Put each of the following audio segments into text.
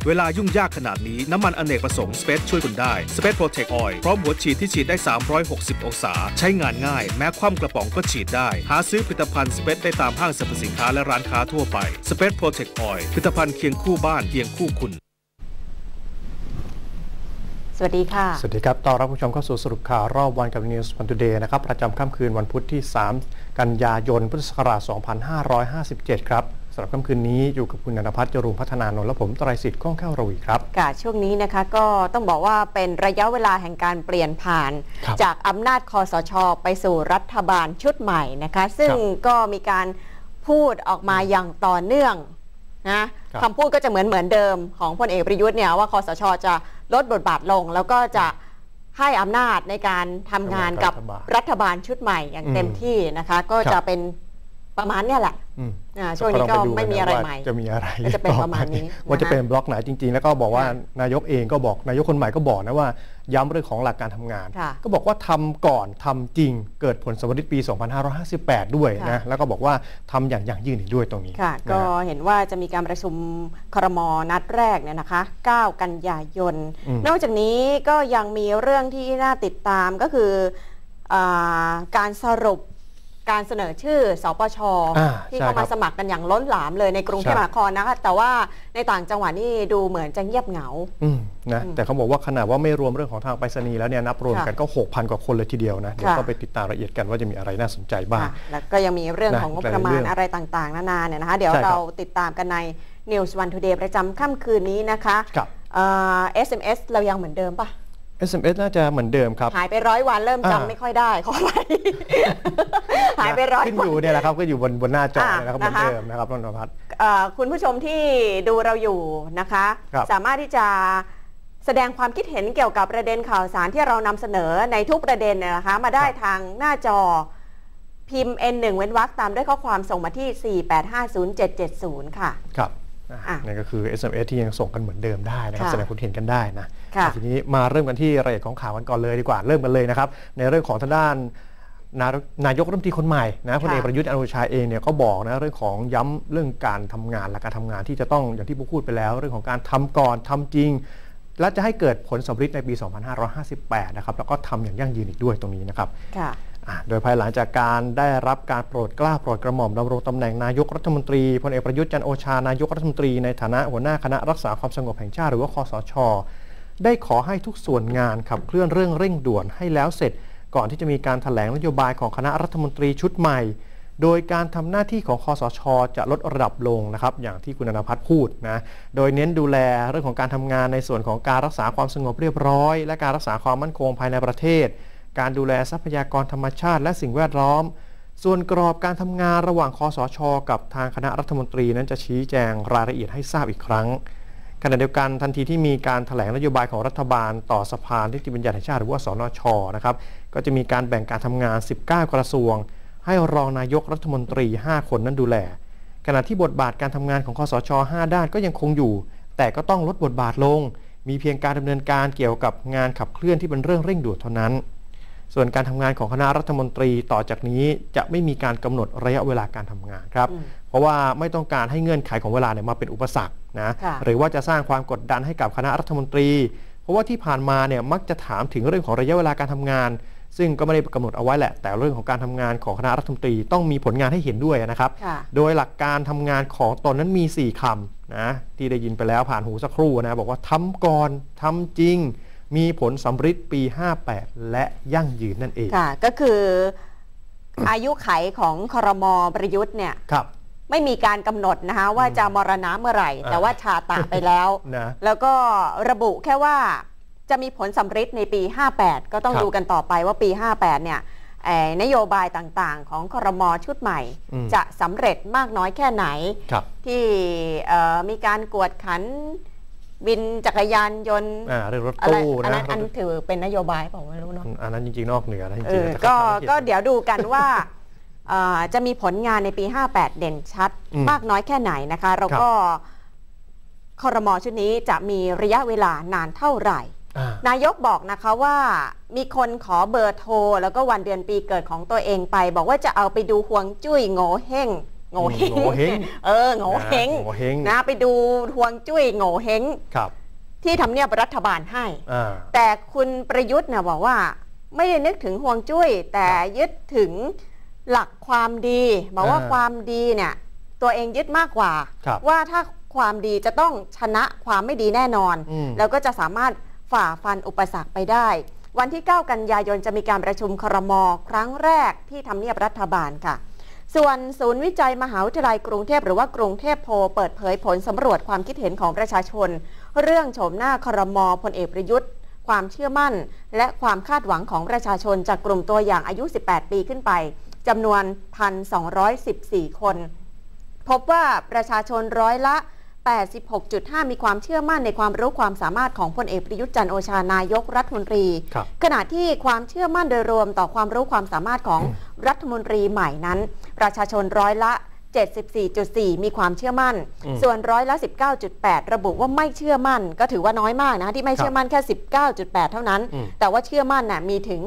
เวลายุ่งยากขนาดนี้น้ำมันอเนกประสงค์สเปซช่วยคุณได้สเปซโปรเทคออยล์พร้อมหัวฉีดที่ฉีดได้360องศาใช้งานง่ายแม้คว่ำกระป๋องก็ฉีดได้หาซื้อผลิตภัณฑ์สเปซได้ตามห้างสรรพสินค้าและร้านค้าทั่วไปสเปซโปรเทคออยล์ผลิตภัณฑ์เคียงคู่บ้านเคียงคู่คุณสวัสดีค่ะสวัสดีครับต้อนรับผู้ชมเข้าสู่สรุปข่าวรอบวันกับ News One Today นะครับประจำค่ำคืนวันพุธที่3กันยายนพุทธศักราช2557ครับสำหรับค่ำคืนนี้อยู่กับคุณณัฐพัฒน์ จรุงพัฒนานนท์และผมไตรสิทธิ์คล่องแคล่วระวีครับค่ะช่วงนี้นะคะก็ต้องบอกว่าเป็นระยะเวลาแห่งการเปลี่ยนผ่านจากอำนาจคสช.ไปสู่รัฐบาลชุดใหม่นะคะซึ่งก็มีการพูดออกมาอย่างต่อเนื่องนะคำพูดก็จะเหมือนเดิมของพลเอกประยุทธ์เนี่ยว่าคสช.จะลดบทบาทลงแล้วก็จะให้อำนาจในการทำงานกับรัฐบาลชุดใหม่อย่างเต็มที่นะคะก็จะเป็นประมาณนี้แหละช่วงนี้ก็ไม่มีอะไรใหม่จะมีอะไรจะเป็นประมาณนี้ว่าจะเป็นบล็อกไหนจริงๆแล้วก็บอกว่านายกเองก็บอกนายกคนใหม่ก็บอกนะว่าย้ำเรื่องของหลักการทำงานก็บอกว่าทำก่อนทำจริงเกิดผลสำเร็จปี 2558 ด้วยนะแล้วก็บอกว่าทำอย่างยั่งยืนอีกด้วยตรงนี้ค่ะก็เห็นว่าจะมีการประชุมครม.นัดแรกเนี่ยนะคะ9 กันยายนนอกจากนี้ก็ยังมีเรื่องที่น่าติดตามก็คือการสรุปการเสนอชื่อสปช.ที่เข้ามาสมัครกันอย่างล้นหลามเลยในกรุงเทพมหานครนะคะแต่ว่าในต่างจังหวัดนี่ดูเหมือนจะเงียบเหงานะแต่เขาบอกว่าขนาดว่าไม่รวมเรื่องของทางไปรษณีย์แล้วเนี่ยนับรวมกันก็ 6,000 กว่าคนเลยทีเดียวนะเดี๋ยวก็ไปติดตามรายละเอียดกันว่าจะมีอะไรน่าสนใจบ้างแล้วก็ยังมีเรื่องของงบประมาณอะไรต่างๆนานาเนี่ยนะคะเดี๋ยวเราติดตามกันใน News One Today ประจำค่ำคืนนี้นะคะSMS เรายังเหมือนเดิมปะ SMS น่าจะเหมือนเดิมครับหายไป100 วันเริ่มจำไม่ค่อยได้ขอไปหายไป100 วันขึ้นอยู่เนี่ยแหละครับก็อยู่บนหน้าจอนะครับเหมือนเดิมนะครับนนทพัฒน์คุณผู้ชมที่ดูเราอยู่นะคะสามารถที่จะแสดงความคิดเห็นเกี่ยวกับประเด็นข่าวสารที่เรานำเสนอในทุกประเด็นนะคะมาได้ทางหน้าจอพิมพ์ N1 เว้นวรรคตามด้วยข้อความส่งมาที่ 4850770 ค่ะครับนี่ก็คือ SMS ที่ยังส่งกันเหมือนเดิมได้นะครับแสดงความเห็นกันได้นะทีนี้มาเริ่มกันที่รายละเอียดของข่าวกันก่อนเลยดีกว่าเริ่มกันเลยนะครับในเรื่องของทางด้านนายกรัฐมนตรีคนใหม่นะพลเอกประยุทธ์จันทร์โอชาเองเนี่ยก็บอกนะเรื่องของย้ำเรื่องการทำงานและการทำงานที่จะต้องอย่างที่พูดไปแล้วเรื่องของการทำก่อนทำจริงและจะให้เกิดผลสำเร็จในปี 2558 นะครับแล้วก็ทำอย่างยั่งยืนอีกด้วยตรงนี้นะครับโดยภายหลังจากการได้รับการโปรดเกล้าโปรดกระหม่อมดำรงตำแหน่งนายกรัฐมนตรีพลเอกประยุทธ์จันทร์โอชานายกรัฐมนตรีในฐานะหัวหน้าคณะรักษาความสงบแห่งชาติหรือว่าคสช.ได้ขอให้ทุกส่วนงานขับเคลื่อนเรื่องเร่งด่วนให้แล้วเสร็จก่อนที่จะมีการแถลงนโยบายของคณะรัฐมนตรีชุดใหม่โดยการทำหน้าที่ของคสช.จะลดระดับลงนะครับอย่างที่คุณณัฐพัฒน์พูดนะโดยเน้นดูแลเรื่องของการทำงานในส่วนของการรักษาความสงบเรียบร้อยและการรักษาความมั่นคงภายในประเทศการดูแลทรัพยากรธรรมชาติและสิ่งแวดล้อมส่วนกรอบการทำงานระหว่างคสช.กับทางคณะรัฐมนตรีนั้นจะชี้แจงรายละเอียดให้ทราบอีกครั้งขณะเดียวกันทันทีที่มีการแถลงนโยบายของรัฐบาลต่อสภานิติบัญญัติแห่งชาติหรือว่าสนช.นะครับก็จะมีการแบ่งการทำงาน19 กระทรวงให้รองนายกรัฐมนตรี5 คนนั้นดูแลขณะที่บทบาทการทำงานของคสช. 5 ด้านก็ยังคงอยู่แต่ก็ต้องลดบทบาทลงมีเพียงการดำเนินการเกี่ยวกับงานขับเคลื่อนที่เป็นเรื่องเร่งด่วนเท่านั้นส่วนการทำงานของคณะรัฐมนตรีต่อจากนี้จะไม่มีการกำหนดระยะเวลาการทำงานครับเพราะว่าไม่ต้องการให้เงื่อนไขของเวลาเนี่ยมาเป็นอุปสรรคนะหรือว่าจะสร้างความกดดันให้กับคณะรัฐมนตรีเพราะว่าที่ผ่านมาเนี่ยมักจะถามถึงเรื่องของระยะเวลาการทำงานซึ่งก็ไม่ได้กำหนดเอาไว้แหละแต่เรื่องของการทำงานของคณะรัฐมนตรีต้องมีผลงานให้เห็นด้วยนะครับโดยหลักการทำงานของตนนั้นมี4 คำนะที่ได้ยินไปแล้วผ่านหูสักครู่นะบอกว่าทำก่อนทำจริงมีผลสำฤทธิ์ปี 58 และยั่งยืนนั่นเองค่ะก็คืออายุไขของครม.ประยุทธ์เนี่ยไม่มีการกำหนดนะคะว่าจะมรณะเมื่อไหร่แต่ว่าชาตะไปแล้วแล้วก็ระบุแค่ว่าจะมีผลสำฤทธิ์ในปี 58 ก็ต้องดูกันต่อไปว่าปี 58 เนี่ยนโยบายต่างๆของครม.ชุดใหม่จะสำเร็จมากน้อยแค่ไหนที่มีการกวดขันวินจักรยานยนต์เรื่องรถตู้นะอันถือเป็นนโยบายผมไม่รู้เนาะอันนั้นจริงๆนอกเหนือนะจริงๆก็เดี๋ยวดูกันว่าจะมีผลงานในปี 58 เด่นชัดมากน้อยแค่ไหนนะคะแล้วก็ครม.ชุดนี้จะมีระยะเวลานานเท่าไหร่นายกบอกนะคะว่ามีคนขอเบอร์โทรแล้วก็วันเดือนปีเกิดของตัวเองไปบอกว่าจะเอาไปดูฮวงจุ้ยโง่เฮ่งโง่เฮงโง่เฮงโง่เฮงโง่เฮงนะไปดูฮวงจุ้ยโง่เฮงครับที่ทำเนียบรัฐบาลให้อ่าแต่คุณประยุทธ์เนี่ยบอกว่าไม่ได้นึกถึงฮวงจุ้ยแต่ยึดถึงหลักความดีบอกว่าความดีเนี่ยตัวเองยึดมากกว่าว่าถ้าความดีจะต้องชนะความไม่ดีแน่นอนแล้วก็จะสามารถฝ่าฟันอุปสรรคไปได้วันที่ 9 กันยายนจะมีการประชุมครม.ครั้งแรกที่ทำเนียบรัฐบาลค่ะส่วนศูนย์วิจัยมหาวิทยาลัยกรุงเทพหรือว่ากรุงเทพโพลเปิดเผยผลสำรวจความคิดเห็นของประชาชนเรื่องโฉมหน้าครม.พลเอกประยุทธ์ความเชื่อมั่นและความคาดหวังของประชาชนจากกลุ่มตัวอย่างอายุ 18 ปีขึ้นไปจำนวน 1,214 คนพบว่าประชาชนร้อยละ 86.5 มีความเชื่อมั่นในความรู้ความสามารถของพลเอกประยุทธ์จันทร์โอชานายกรัฐมนตรีขณะที่ความเชื่อมั่นโดยรวมต่อความรู้ความสามารถของรัฐมนตรีใหม่นั้นประชาชนร้อยละ 74.4 มีความเชื่อมั่นส่วนร้อยละ 19.8 ระบุว่าไม่เชื่อมั่นก็ถือว่าน้อยมากนะที่ไม่เชื่อมั่นแค่ 19.8 เท่านั้นแต่ว่าเชื่อมั่นน่ะมีถึง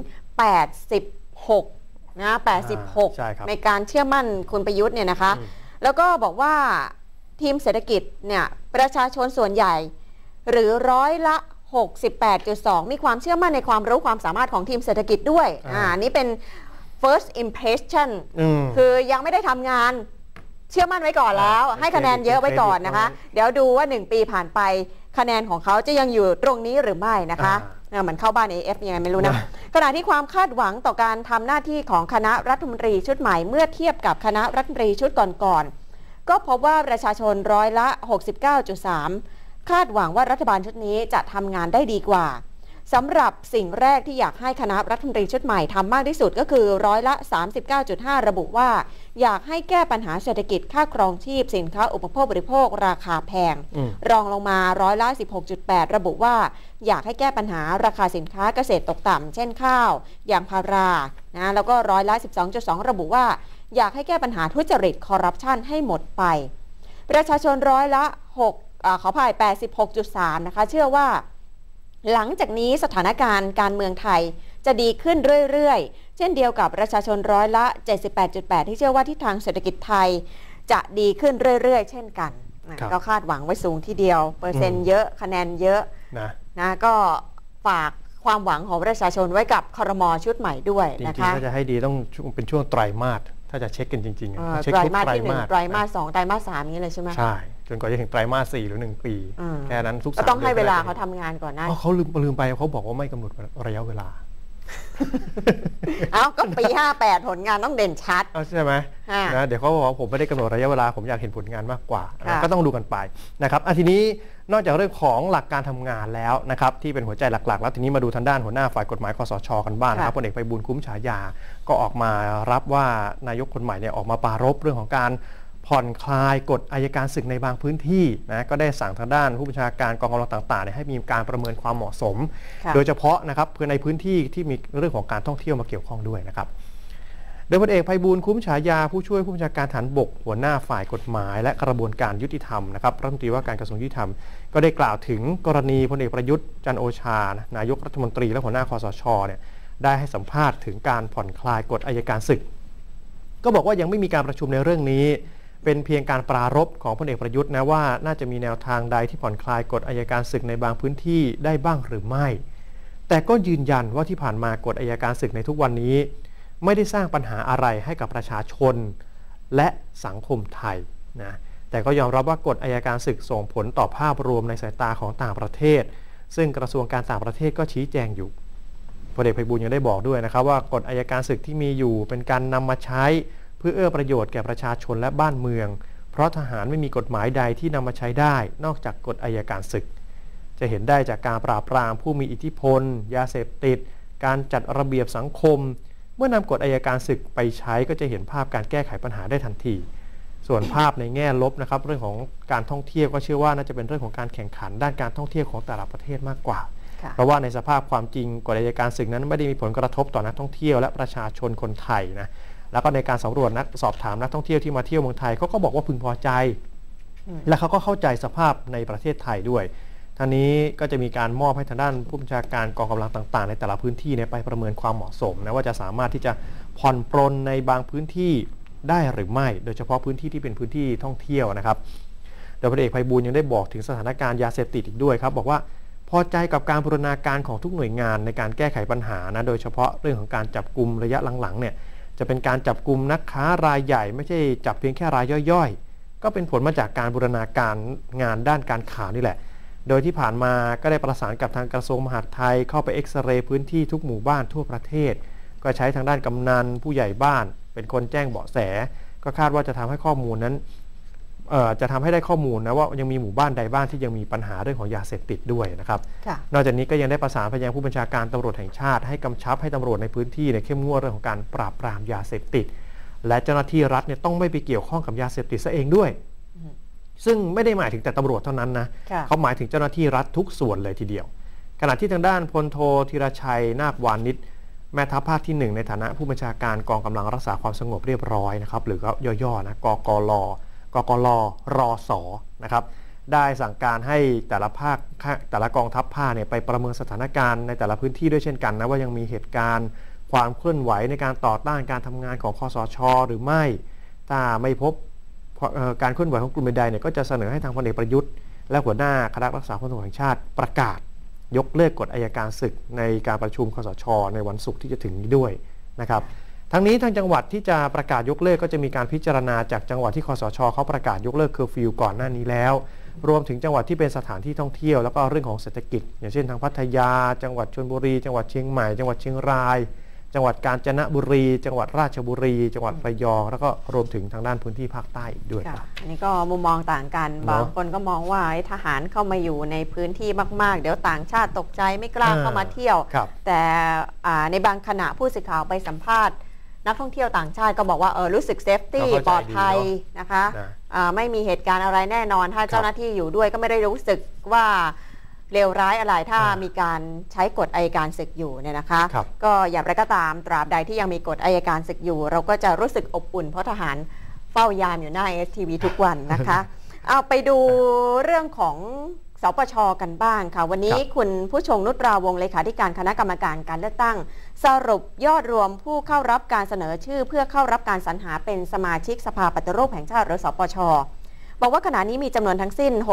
86 นะ 86 ในการเชื่อมั่นคุณประยุทธ์เนี่ยนะคะแล้วก็บอกว่าทีมเศรษฐกิจเนี่ยประชาชนส่วนใหญ่หรือร้อยละ 68.2 มีความเชื่อมั่นในความรู้ความสามารถของทีมเศรษฐกิจด้วยนี่เป็น first impression คือยังไม่ได้ทำงานเชื่อมั่นไว้ก่อนแล้วให้คะแนนเยอะไว้ก่อนนะคะเดี๋ยวดูว่า1 ปีผ่านไปคะแนนของเขาจะยังอยู่ตรงนี้หรือไม่นะคะเหมือนเข้าบ้าน AF ยังไงไม่รู้นะขณะที่ความคาดหวังต่อการทำหน้าที่ของคณะรัฐมนตรีชุดใหม่เมื่อเทียบกับคณะรัฐมนตรีชุดก่อนๆก็พบว่าประชาชนร้อยละ 69.3 คาดหวังว่ารัฐบาลชุดนี้จะทำงานได้ดีกว่าสำหรับสิ่งแรกที่อยากให้คณะรัฐมนตรีชุดใหม่ทำมากที่สุดก็คือร้อยละ 39.5 ระบุว่าอยากให้แก้ปัญหาเศรษฐกิจค่าครองชีพสินค้าอุปโภคบริโภคราคาแพงรองลงมาร้อยละ 16.8 ระบุว่าอยากให้แก้ปัญหาราคาสินค้าเกษตรตกต่ำเช่นข้าวยางพารานะแล้วก็ร้อยละ 12.2 ระบุว่าอยากให้แก้ปัญหาทุจริตคอร์รัปชันให้หมดไปประชาชนร้อยละขออภัย 86.3 นะคะเชื่อว่าหลังจากนี้สถานการณ์การเมืองไทยจะดีขึ้นเรื่อยๆเช่นเดียวกับประชาชนร้อยละ 78.8 ที่เชื่อว่าทิศทางเศรษฐกิจไทยจะดีขึ้นเรื่อยๆเช่นกันก็คาดหวังไว้สูงทีเดียวเปอร์เซ็นต์เยอะคะแนนเยอะนะก็ฝากความหวังของประชาชนไว้กับครม.ชุดใหม่ด้วยนะคะจริงๆถ้าจะให้ดีต้องเป็นช่วงไตรมาสถ้าจะเช็คกันจริงๆเช็คไตรทุกมาสไตรที่มาส 1 ไตรมาส 2 ไตรมาส 3 นี้เลยใช่ไหมใช่จนกว่าจะถึงไตรมาส 4 หรือ 1 ปีแค่นั้นทุกก็ต้องให้เวลาเขาทำงานก่อนนะเขาลืมไปเขาบอกว่าไม่กำหนดระยะเวลาก็ปี 58 ผลงานต้องเด่นชัดใช่ไหมนะเดี๋ยวเขาบอกว่าผมไม่ได้กำหนดระยะเวลาผมอยากเห็นผลงานมากกว่าก็ต้องดูกันไปนะครับทีนี้นอกจากเรื่องของหลักการทำงานแล้วนะครับที่เป็นหัวใจหลักๆแล้วทีนี้มาดูทางด้านหัวหน้าฝ่ายกฎหมายคสช.กันบ้างนะครับพลเอกไพบูลย์คุ้มฉายาก็ออกมารับว่านายกคนใหม่เนี่ยออกมาปรารภเรื่องของการผ่อนคลายกฎอัยการศึกในบางพื้นที่นะก็ได้สั่งทางด้านผู้บัญชาการกองกำลังต่างๆให้มีการประเมินความเหมาะสมโดยเฉพาะนะครับเพื่อในพื้นที่ที่มีเรื่องของการท่องเที่ยวมาเกี่ยวข้องด้วยนะครับโดยพลเอกไพบูลย์คุ้มฉายาผู้ช่วยผู้บัญชาการฐานบกหัวหน้าฝ่ายกฎหมายและกระบวนการยุติธรรมนะครับรัฐมนตรีว่าการกระทรวงยุติธรรมก็ได้กล่าวถึงกรณีพลเอกประยุทธ์จันทร์โอชานายกรัฐมนตรีและหัวหน้าคสช.เนี่ยได้ให้สัมภาษณ์ถึงการผ่อนคลายกฎอัยการศึกก็บอกว่ายังไม่มีการประชุมในเรื่องนี้เป็นเพียงการปรารภของพลเอกประยุทธ์นะว่าน่าจะมีแนวทางใดที่ผ่อนคลายกฎอัยการศึกในบางพื้นที่ได้บ้างหรือไม่แต่ก็ยืนยันว่าที่ผ่านมากฎอัยการศึกในทุกวันนี้ไม่ได้สร้างปัญหาอะไรให้กับประชาชนและสังคมไทยนะแต่ก็ยอมรับว่ากฎอัยการศึกส่งผลต่อภาพรวมในสายตาของต่างประเทศซึ่งกระทรวงการต่างประเทศก็ชี้แจงอยู่พลเอกไพบูลย์ยังได้บอกด้วยนะครับว่ากฎอัยการศึกที่มีอยู่เป็นการนำมาใช้เพื่อเอื้อประโยชน์แก่ประชาชนและบ้านเมืองเพราะทหารไม่มีกฎหมายใดที่นำมาใช้ได้นอกจากกฎอัยการศึกจะเห็นได้จากการปราบปรามผู้มีอิทธิพลยาเสพติดการจัดระเบียบสังคมเมื่อนำกฎอัยการศึกไปใช้ก็จะเห็นภาพการแก้ไขปัญหาได้ทันทีส่วนภาพในแง่ลบนะครับเรื่องของการท่องเที่ยวก็เชื่อว่าน่าจะเป็นเรื่องของการแข่งขันด้านการท่องเที่ยวของแต่ละประเทศมากกว่าเพราะว่าในสภาพความจริงกฎอัยการศึกนั้นไม่ได้มีผลกระทบต่อนักท่องเที่ยวและประชาชนคนไทยนะแล้วก็ในการสำรวจสอบถามนักท่องเที่ยวที่มาเที่ยวเมืองไทยเขาก็บอกว่าพึงพอใจและเขาก็เข้าใจสภาพในประเทศไทยด้วยทั้งนี้ก็จะมีการมอบให้ทางด้านผู้บัญชาการกองกำลังต่างๆในแต่ละพื้นที่ไปประเมินความเหมาะสมนะว่าจะสามารถที่จะผ่อนปรนในบางพื้นที่ได้หรือไม่โดยเฉพาะพื้นที่ที่เป็นพื้นที่ท่องเที่ยวนะครับโดยพลเอกไพบูลย์ยังได้บอกถึงสถานการณ์ยาเสพติดอีกด้วยครับบอกว่าพอใจกับการบูรณาการของทุกหน่วยงานในการแก้ไขปัญหานะโดยเฉพาะเรื่องของการจับกุมระยะหลังๆเนี่ยจะเป็นการจับกุมนักค้ารายใหญ่ไม่ใช่จับเพียงแค่รายย่อยๆก็เป็นผลมาจากการบูรณาการงานด้านการข่าวนี่แหละโดยที่ผ่านมาก็ได้ประสานกับทางกระทรวงมหาดไทยเข้าไปเอ็กซเรย์พื้นที่ทุกหมู่บ้านทั่วประเทศก็ใช้ทางด้านกำนันผู้ใหญ่บ้านเป็นคนแจ้งเบาะแสก็คาดว่าจะทำให้ข้อมูลนั้นจะทำให้ได้ข้อมูลนะว่ายังมีหมู่บ้านใดบ้างที่ยังมีปัญหาเรื่องของยาเสพติดด้วยนะครับนอกจากนี้ก็ยังได้ประสานไปยังผู้บัญชาการตำรวจแห่งชาติให้กำชับให้ตำรวจในพื้นที่เข้มงวดเรื่องของการปราบปรามยาเสพติดและเจ้าหน้าที่รัฐต้องไม่ไปเกี่ยวข้องกับยาเสพติดซะเองด้วยซึ่งไม่ได้หมายถึงแต่ตำรวจเท่านั้นนะเขาหมายถึงเจ้าหน้าที่รัฐทุกส่วนเลยทีเดียวขณะที่ทางด้านพลโทธีรชัยนาควานิชแม่ทัพภาคที่1ในฐานะผู้บัญชาการกองกำลังรักษาความสงบเรียบร้อยนะครับหรือก็ย่อๆนะกกลรสนะครับได้สั่งการให้แต่ละกองทัพภาคไปประเมินสถานการณ์ในแต่ละพื้นที่ด้วยเช่นกันนะว่ายังมีเหตุการณ์ความเคลื่อนไหวในการต่อต้านการทำงานของคสช.หรือไม่ถ้าไม่พบการเคลื่อนไหวของกลุ่มใดก็จะเสนอให้ทางพลเอกประยุทธ์และหัวหน้าคณะรักษาความสงบแห่งชาติประกาศยกเลิกกฎอัยการศึกในการประชุมคสช.ในวันศุกร์ที่จะถึงนี้ด้วยนะครับทั้งนี้ทางจังหวัดที่จะประกาศยกเลิกก็จะมีการพิจารณาจากจังหวัดที่คสช.เขาประกาศยกเลิกเคอร์ฟิวก่อนหน้านี้แล้วรวมถึงจังหวัดที่เป็นสถานที่ท่องเที่ยวแล้วก็เรื่องของเศรษฐกิจอย่างเช่นทางพัทยาจังหวัดชลบุรีจังหวัดเชียงใหม่จังหวัดเชียงรายจังหวัดกาญจนบุรีจังหวัดราชบุรีจังหวัดระยองแล้วก็รวมถึงทางด้านพื้นที่ภาคใต้อีกด้วยอันนี้ก็มุมมองต่างกันบางคนก็มองว่าทหารเข้ามาอยู่ในพื้นที่มากๆเดี๋ยวต่างชาติตกใจไม่กล้าเข้ามาเที่ยวแต่ในบางขณะผู้สื่อข่าวไปสัมภาษณ์นักท่องเที่ยวต่างชาติก็บอกว่ารู้สึกเซฟตี้ปลอดภัยนะคะไม่มีเหตุการณ์อะไรแน่นอนถ้าเจ้าหน้าที่อยู่ด้วยก็ไม่ได้รู้สึกว่าเลวร้ายอะไรถ้ามีการใช้กฎอัยการศึกอยู่เนี่ยนะคะก็อย่างไรก็ตามตราบใดที่ยังมีกฎอัยการศึกอยู่เราก็จะรู้สึกอบอุ่นเพราะทหารเฝ้ายามอยู่หน้า STV ทุกวันนะคะเอาไปดูเรื่องของสปช.กันบ้างค่ะวันนี้คุณผู้ชงนุชราวงศ์เลขาธิการคณะกรรมการการเลือกตั้งสรุปยอดรวมผู้เข้ารับการเสนอชื่อเพื่อเข้ารับการสรรหาเป็นสมาชิกสภาปฏิรูปแห่งชาติหรือสปช.บอกว่าขณะนี้มีจำนวนทั้งสิ้น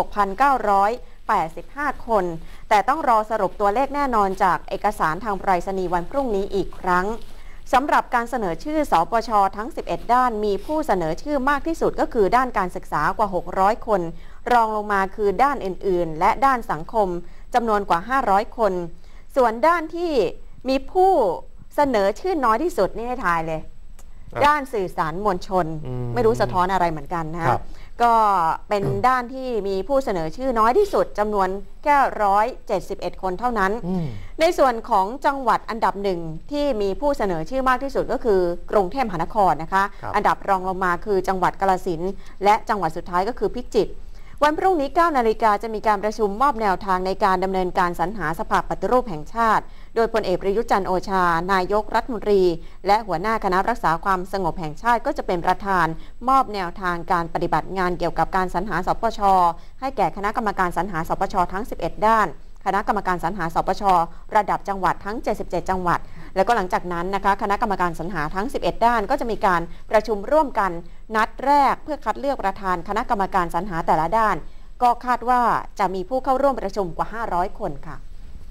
6,985 คนแต่ต้องรอสรุปตัวเลขแน่นอนจากเอกสารทางไปรษณีย์วันพรุ่งนี้อีกครั้งสำหรับการเสนอชื่อสปช.ทั้ง11ด้านมีผู้เสนอชื่อมากที่สุดก็คือด้านการศึกษากว่า600คนรองลงมาคือด้านอื่นๆและด้านสังคมจำนวนกว่า500คนส่วนด้านที่มีผู้เสนอชื่อน้อยที่สุดนี่ให้ทายเลยด้านสื่อสารมวลชนไม่รู้สะท้อนอะไรเหมือนกันนะก็เป็นด้านที่มีผู้เสนอชื่อน้อยที่สุดจำนวนแค่171คนเท่านั้นในส่วนของจังหวัดอันดับหนึ่งที่มีผู้เสนอชื่อมากที่สุดก็คือกรุงเทพมหานครนะคะอันดับรองลงมาคือจังหวัดกาฬสินธุ์และจังหวัดสุดท้ายก็คือพิจิตรวันพรุ่งนี้ 9 นาฬิกาจะมีการประชุมมอบแนวทางในการดำเนินการสรรหาสภาปฏิรูปแห่งชาติโดยพลเอกประยุทธ์จันทร์โอชานายกรัฐมนตรีและหัวหน้าคณะรักษาความสงบแห่งชาติก็จะเป็นประธานมอบแนวทางการปฏิบัติงานเกี่ยวกับการสรรหาสปช.ให้แก่คณะกรรมการสรรหาสปช.ทั้ง11ด้านคณะกรรมการสรรหาสปช.ระดับจังหวัดทั้ง77จังหวัดแล้วก็หลังจากนั้นนะคะคณะกรรมการสรรหาทั้ง11ด้านก็จะมีการประชุมร่วมกันนัดแรกเพื่อคัดเลือกประธานคณะกรรมการสรรหาแต่ละด้านก็คาดว่าจะมีผู้เข้าร่วมประชุมกว่า500คนค่ะ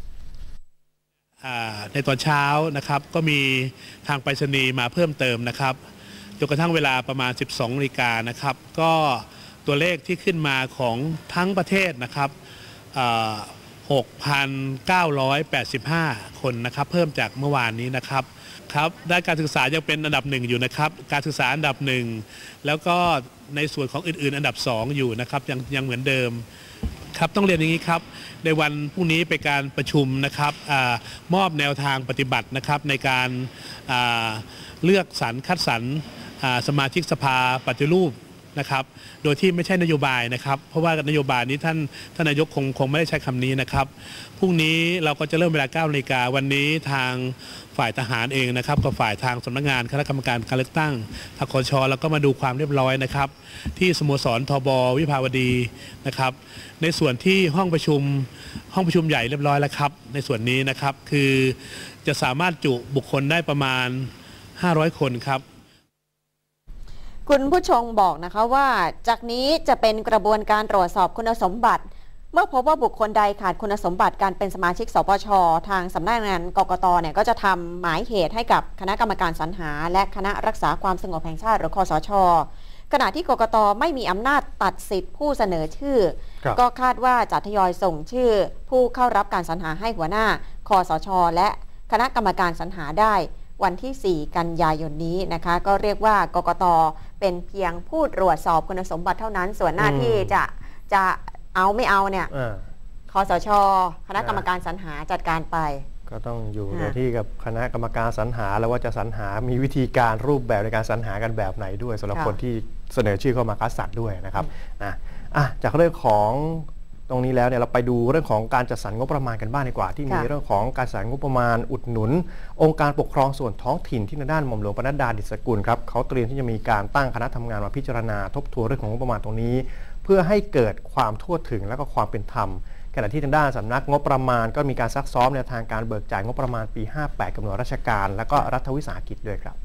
ในตอนเช้านะครับก็มีทางไปรษณีย์มาเพิ่มเติมนะครับจนกระทั่งเวลาประมาณ 12 นาฬิกานะครับก็ตัวเลขที่ขึ้นมาของทั้งประเทศนะครับ 6,985 คนนะครับเพิ่มจากเมื่อวานนี้นะครับครับด้านการศึกษายังเป็นอันดับ1อยู่นะครับการศึกษาอันดับ1แล้วก็ในส่วนของอื่นๆอันดับ2อยู่นะครับยังเหมือนเดิมครับต้องเรียนอย่างนี้ครับในวันพรุ่งนี้เป็นการประชุมนะครับมอบแนวทางปฏิบัตินะครับในการเลือกสรรคัดสรรสมาชิกสภาปฏิรูปนะครับโดยที่ไม่ใช่นโยบายนะครับเพราะว่านโยบายนี้ท่านนายกคงไม่ได้ใช้คำนี้นะครับพรุ่งนี้เราก็จะเริ่มเวลา 9 นาฬิกาวันนี้ทางฝ่ายทหารเองนะครับกับฝ่ายทางสำนักงานคณะกรรมการการเลือกตั้งทคช.แล้วก็มาดูความเรียบร้อยนะครับที่สโมสรทบ.วิภาวดีนะครับในส่วนที่ห้องประชุมใหญ่เรียบร้อยแล้วครับในส่วนนี้นะครับคือจะสามารถจุบุคคลได้ประมาณ500คนครับคุณผู้ชมบอกนะคะว่าจากนี้จะเป็นกระบวนการตรวจสอบคุณสมบัติเมื่อพบว่าบุคคลใดขาดคุณสมบัติการเป็นสมาชิกสปช.ทางสำนักงานกกต.เนี่ยก็จะทำหมายเหตุให้กับคณะกรรมการสรรหาและคณะรักษาความสงบแห่งชาติหรือคสช.ขณะที่กกต.ไม่มีอำนาจตัดสิทธิผู้เสนอชื่อก็คาดว่าจะทยอยส่งชื่อผู้เข้ารับการสรรหาให้หัวหน้าคสช.และคณะกรรมการสรรหาได้วันที่ 4 กันยายนนี้นะคะก็เรียกว่ากกต.เป็นเพียงผู้ตรวจสอบคุณสมบัติเท่านั้นส่วนหน้าที่จะเอาไม่เอาเนี่ยคสช.คณะกรรมการสรรหาจัดการไปก็ต้องอยู่ในที่กับคณะกรรมการสรรหาแล้วว่าจะสรรหามีวิธีการรูปแบบในการสรรหากันแบบไหนด้วยสำหรับคนที่เสนอชื่อเข้ามาคัดสรรด้วยนะครับจากเรื่องของตรงนี้แล้วเนี่ยเราไปดูเรื่องของการจัดสรรงบประมาณกันบ้างดีกว่าที่มีเรื่องของการจัดสรรงบประมาณอุดหนุนองค์การปกครองส่วนท้องถิ่นที่ในด้านหม่อมหลวงปนัดดา ดิษฐกุลครับเขาเตรียมที่จะมีการตั้งคณะทำงานมาพิจารณาทบทวนเรื่องของงบประมาณตรงนี้เพื่อให้เกิดความทั่วถึงและก็ความเป็นธรรมขณะที่ทางด้านสำนักงบประมาณก็มีการซักซ้อมแนวทางการเบิกจ่ายงบประมาณปี 58 กับหน่วยราชการและก็รัฐวิสาหกิจด้วยครับ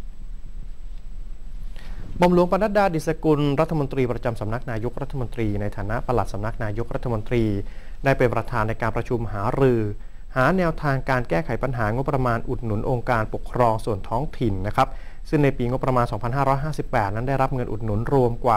หม่อมหลวงปนัดดา ดิษฐกุลรัฐมนตรีประจำสำนักนายกรัฐมนตรีในฐานะปลัดสำนักนายกรัฐมนตรีได้เป็นประธานในการประชุมหารือหาแนวทางการแก้ไขปัญหางบประมาณอุดหนุนองค์การปกครองส่วนท้องถิ่นนะครับซึ่งในปีงบประมาณ 2558 นั้นได้รับเงินอุดหนุนรวมกว่า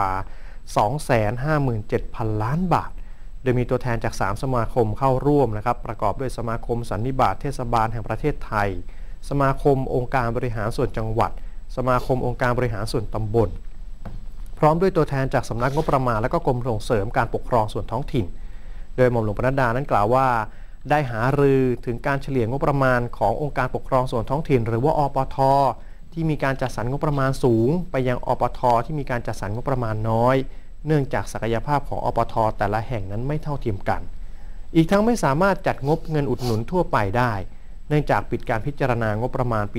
257,000 ล้านบาทโดยมีตัวแทนจาก 3 สมาคมเข้าร่วมนะครับประกอบด้วยสมาคมสันนิบาตเทศบาลแห่งประเทศไทยสมาคมองค์การบริหารส่วนจังหวัดสมาคมองค์การบริหารส่วนตำบลพร้อมด้วยตัวแทนจากสำนักงบประมาณและก็กรมส่งเสริมการปกครองส่วนท้องถิ่นโดยหม่อมหลวงปนัดดานั้นกล่าวว่าได้หารือถึงการเฉลี่ยงบประมาณขององค์การปกครองส่วนท้องถิ่นหรือว่าอปท.ที่มีการจัดสรรงบประมาณสูงไปยังอปท.ที่มีการจัดสรรงบประมาณน้อยเนื่องจากศักยภาพของอปท.แต่ละแห่งนั้นไม่เท่าเทียมกันอีกทั้งไม่สามารถจัดงบเงินอุดหนุนทั่วไปได้เนื่องจากปิดการพิจารณางบประมาณปี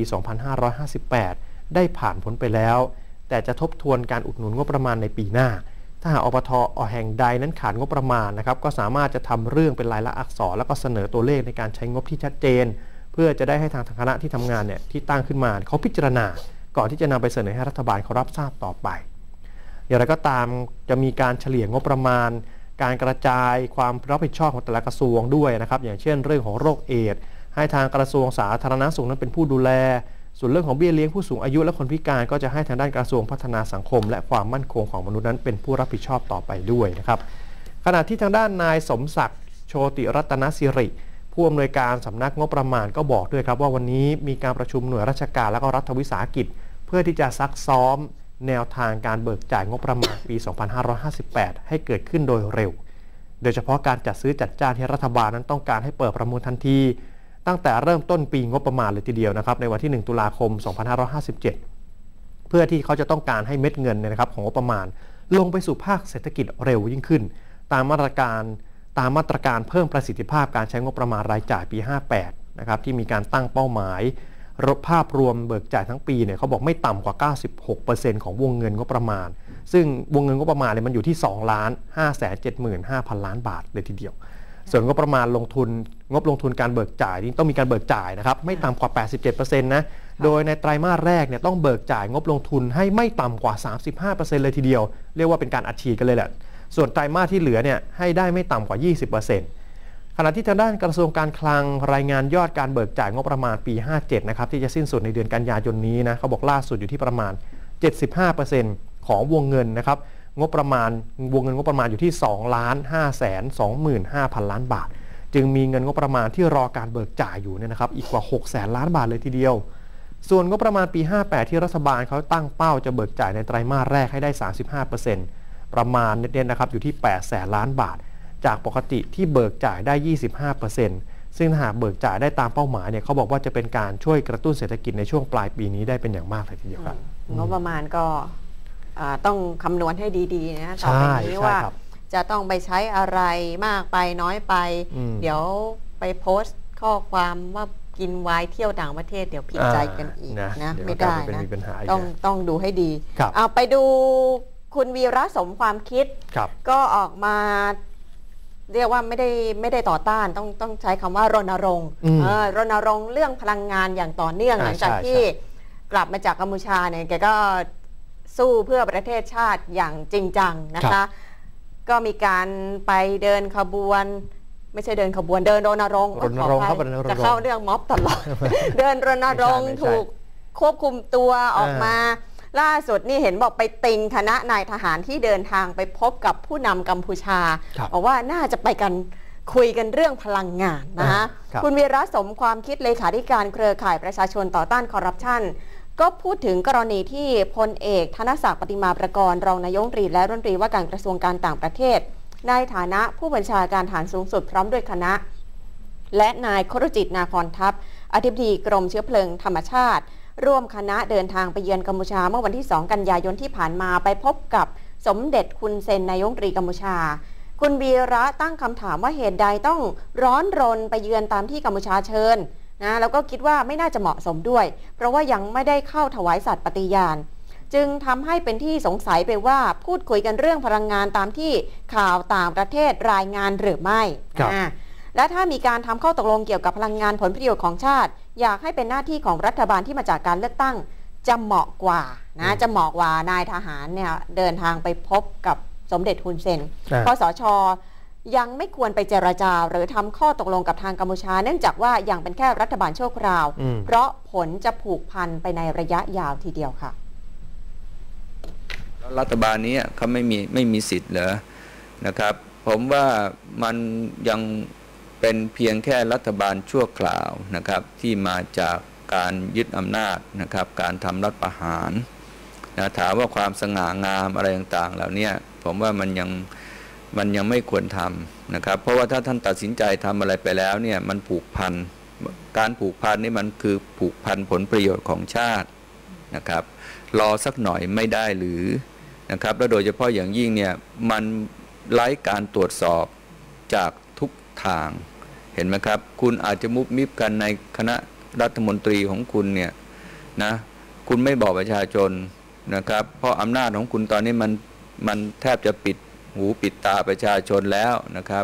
2558 ได้ผ่านพ้นไปแล้วแต่จะทบทวนการอุดหนุนงบประมาณในปีหน้าถ้าหากอปท.แห่งใดนั้นขาดงบประมาณนะครับก็สามารถจะทำเรื่องเป็นลายลักษณ์อักษรแล้วก็เสนอตัวเลขในการใช้งบที่ชัดเจนเพื่อจะได้ให้ทางคณะที่ทำงานเนี่ยที่ตั้งขึ้นมาเขาพิจารณาก่อนที่จะนำไปเสนอให้รัฐบาลเขารับทราบต่อไปอย่างไรก็ตามจะมีการเฉลี่ยงบประมาณการกระจายความรับผิดชอบของแต่ละกระทรวงด้วยนะครับอย่างเช่นเรื่องของโรคเอดส์ให้ทางกระทรวงสาธารณสุขนั้นเป็นผู้ดูแลส่วนเรื่องของเบี้ยเลี้ยงผู้สูงอายุและคนพิการก็จะให้ทางด้านกระทรวงพัฒนาสังคมและความมั่นคงของมนุษย์นั้นเป็นผู้รับผิดชอบต่อไปด้วยนะครับขณะที่ทางด้านนายสมศักดิ์โชติรัตนสิริผู้อำนวยการสำนักงบประมาณก็บอกด้วยครับว่าวันนี้มีการประชุมหน่วยราชการและก็รัฐวิสาหกิจเพื่อที่จะซักซ้อมแนวทางการเบิกจ่ายงบประมาณปี 2558 ให้เกิดขึ้นโดยเร็วโดยเฉพาะการจัดซื้อจัดจ้างที่รัฐบาลนั้นต้องการให้เปิดประมูลทันทีตั้งแต่เริ่มต้นปีงบประมาณเลยทีเดียวนะครับในวันที่ 1 ตุลาคม 2557 เพื่อที่เขาจะต้องการให้เม็ดเงินนะครับของงบประมาณลงไปสู่ภาคเศรษฐกิจเร็วยิ่งขึ้นตามมาตรการเพิ่มประสิทธิภาพการใช้งบประมาณรายจ่ายปี 58 นะครับที่มีการตั้งเป้าหมายภาพรวมเบิกจ่ายทั้งปีเนี่ยเขาบอกไม่ต่ำกว่า 96% ของวงเงินงบประมาณซึ่งวงเงินงบประมาณเนี่ยมันอยู่ที่ 2,575,000 ล้านบาทเลยทีเดียวส่วนงบประมาณลงทุนการเบิกจ่ายนี่ต้องมีการเบิกจ่ายนะครับไม่ต่ำกว่า 87% นะโดยในไตรมาสแรกเนี่ยต้องเบิกจ่ายงบลงทุนให้ไม่ต่ำกว่า 35% เลยทีเดียวเรียกว่าเป็นการอัดฉีดกันเลยแหละส่วนไตรมาสที่เหลือเนี่ยให้ได้ไม่ต่ำกว่า 20% ขณะที่ทางด้านกระทรวงการคลังรายงานยอดการเบิกจ่ายงบประมาณปี 57 นะครับที่จะสิ้นสุดในเดือนกันยายนนี้นะเขาบอกล่าสุดอยู่ที่ประมาณ 75% ของวงเงินนะครับวงเงินงบประมาณอยู่ที่ 2,525,000 ล้านบาทจึงมีเงินงบประมาณที่รอการเบิกจ่ายอยู่เนี่ยนะครับอีกกว่า 600,000 ล้านบาทเลยทีเดียวส่วนงบประมาณปี 58 ที่รัฐบาลเขาตั้งเป้าจะเบิกจ่ายในไตรมาสแรกให้ได้ 35% ประมาณเน็ตๆนะครับอยู่ที่ 800,000 ล้านบาทจากปกติที่เบิกจ่ายได้ 25% ซึ่งถ้าหากเบิกจ่ายได้ตามเป้าหมายเนี่ยเขาบอกว่าจะเป็นการช่วยกระตุ้นเศรษฐกิจในช่วงปลายปีนี้ได้เป็นอย่างมากเลยทีเดียวครับงบประมาณก็ต้องคำนวณให้ดีๆนะต่อไปนี้ว่าจะต้องไปใช้อะไรมากไปน้อยไปเดี๋ยวไปโพสต์ข้อความว่ากินไวน์เที่ยวต่างประเทศเดี๋ยวผิดใจกันอีกนะไม่ได้นะต้องดูให้ดีเอาไปดูคุณวีระสมความคิดก็ออกมาเรียกว่าไม่ได้ต่อต้านต้องใช้คำว่ารณรงค์เรื่องพลังงานอย่างต่อเนื่องหลังจากที่กลับมาจากกัมพูชาเนี่ยแกก็สู้เพื่อประเทศชาติอย่างจริงจังนะคะก็มีการไปเดินขบวนไม่ใช่เดินขบวนเดินรณรงค์จะเข้าเรื่องม็อบตลอด เดินรณรงค์ถูกควบคุมตัวออกมาล่าสุดนี่เห็นบอกไปติงคณะนายทหารที่เดินทางไปพบกับผู้นำกัมพูชาบอกว่าน่าจะไปกันคุยกันเรื่องพลังงานนะคะคุณวีระสมความคิดเลขาธิการเครือข่ายประชาชนต่อต้านคอร์รัปชันก็พูดถึงกรณีที่พลเอกธนศักดิ์ปฏิมาประกรณ์รองนายกรัฐมนตรีและรัฐมนตรีว่าการกระทรวงการต่างประเทศในฐานะผู้บัญชาการทหารสูงสุดพร้อมด้วยคณะและนายครุจิตนาคอนทัพอธิบดีกรมเชื้อเพลิงธรรมชาติร่วมคณะเดินทางไปเยือนกัมพูชาเมื่อวันที่ 2 กันยายนที่ผ่านมาไปพบกับสมเด็จฮุนเซนนายกรัฐมนตรีกัมพูชาคุณวีระตั้งคำถามว่าเหตุใดต้องร้อนรนไปเยือนตามที่กัมพูชาเชิญนะแล้วก็คิดว่าไม่น่าจะเหมาะสมด้วยเพราะว่ายังไม่ได้เข้าถวายสัตย์ปฏิญาณจึงทำให้เป็นที่สงสัยไปว่าพูดคุยกันเรื่องพลังงานตามที่ข่าวต่างประเทศรายงานหรือไม่และถ้ามีการทำข้อตกลงเกี่ยวกับพลังงานผลประโยชน์ของชาติอยากให้เป็นหน้าที่ของรัฐบาลที่มาจากการเลือกตั้งจะเหมาะกว่านะจะเหมาะกว่านายทหารเนี่ยเดินทางไปพบกับสมเด็จฮุนเซนคสช.ยังไม่ควรไปเจรจาหรือทำข้อตกลงกับทางกัมพูชาเนื่องจากว่ายังเป็นแค่รัฐบาลชั่วคราวเพราะผลจะผูกพันไปในระยะยาวทีเดียวค่ะรัฐบาลนี้เขาไม่มีสิทธิ์เหรอนะครับผมว่ามันยังเป็นเพียงแค่รัฐบาลชั่วคราวนะครับที่มาจากการยึดอำนาจนะครับการทำรัฐประหารนะถามว่าความสง่างามอะไรต่างๆเหล่านี้ผมว่ามันยังไม่ควรทำนะครับเพราะว่าถ้าท่านตัดสินใจทำอะไรไปแล้วเนี่ยมันผูกพันการผูกพันนี่มันคือผูกพันผลประโยชน์ของชาตินะครับรอสักหน่อยไม่ได้หรือนะครับและโดยเฉพาะอย่างยิ่งเนี่ยมันไร้การตรวจสอบจากทุกทางเห็นไหมครับคุณอาจจะมุบมิบกันในคณะรัฐมนตรีของคุณเนี่ยนะคุณไม่บอกประชาชนนะครับเพราะอำนาจของคุณตอนนี้มันแทบจะปิดหูปิดตาประชาชนแล้วนะครับ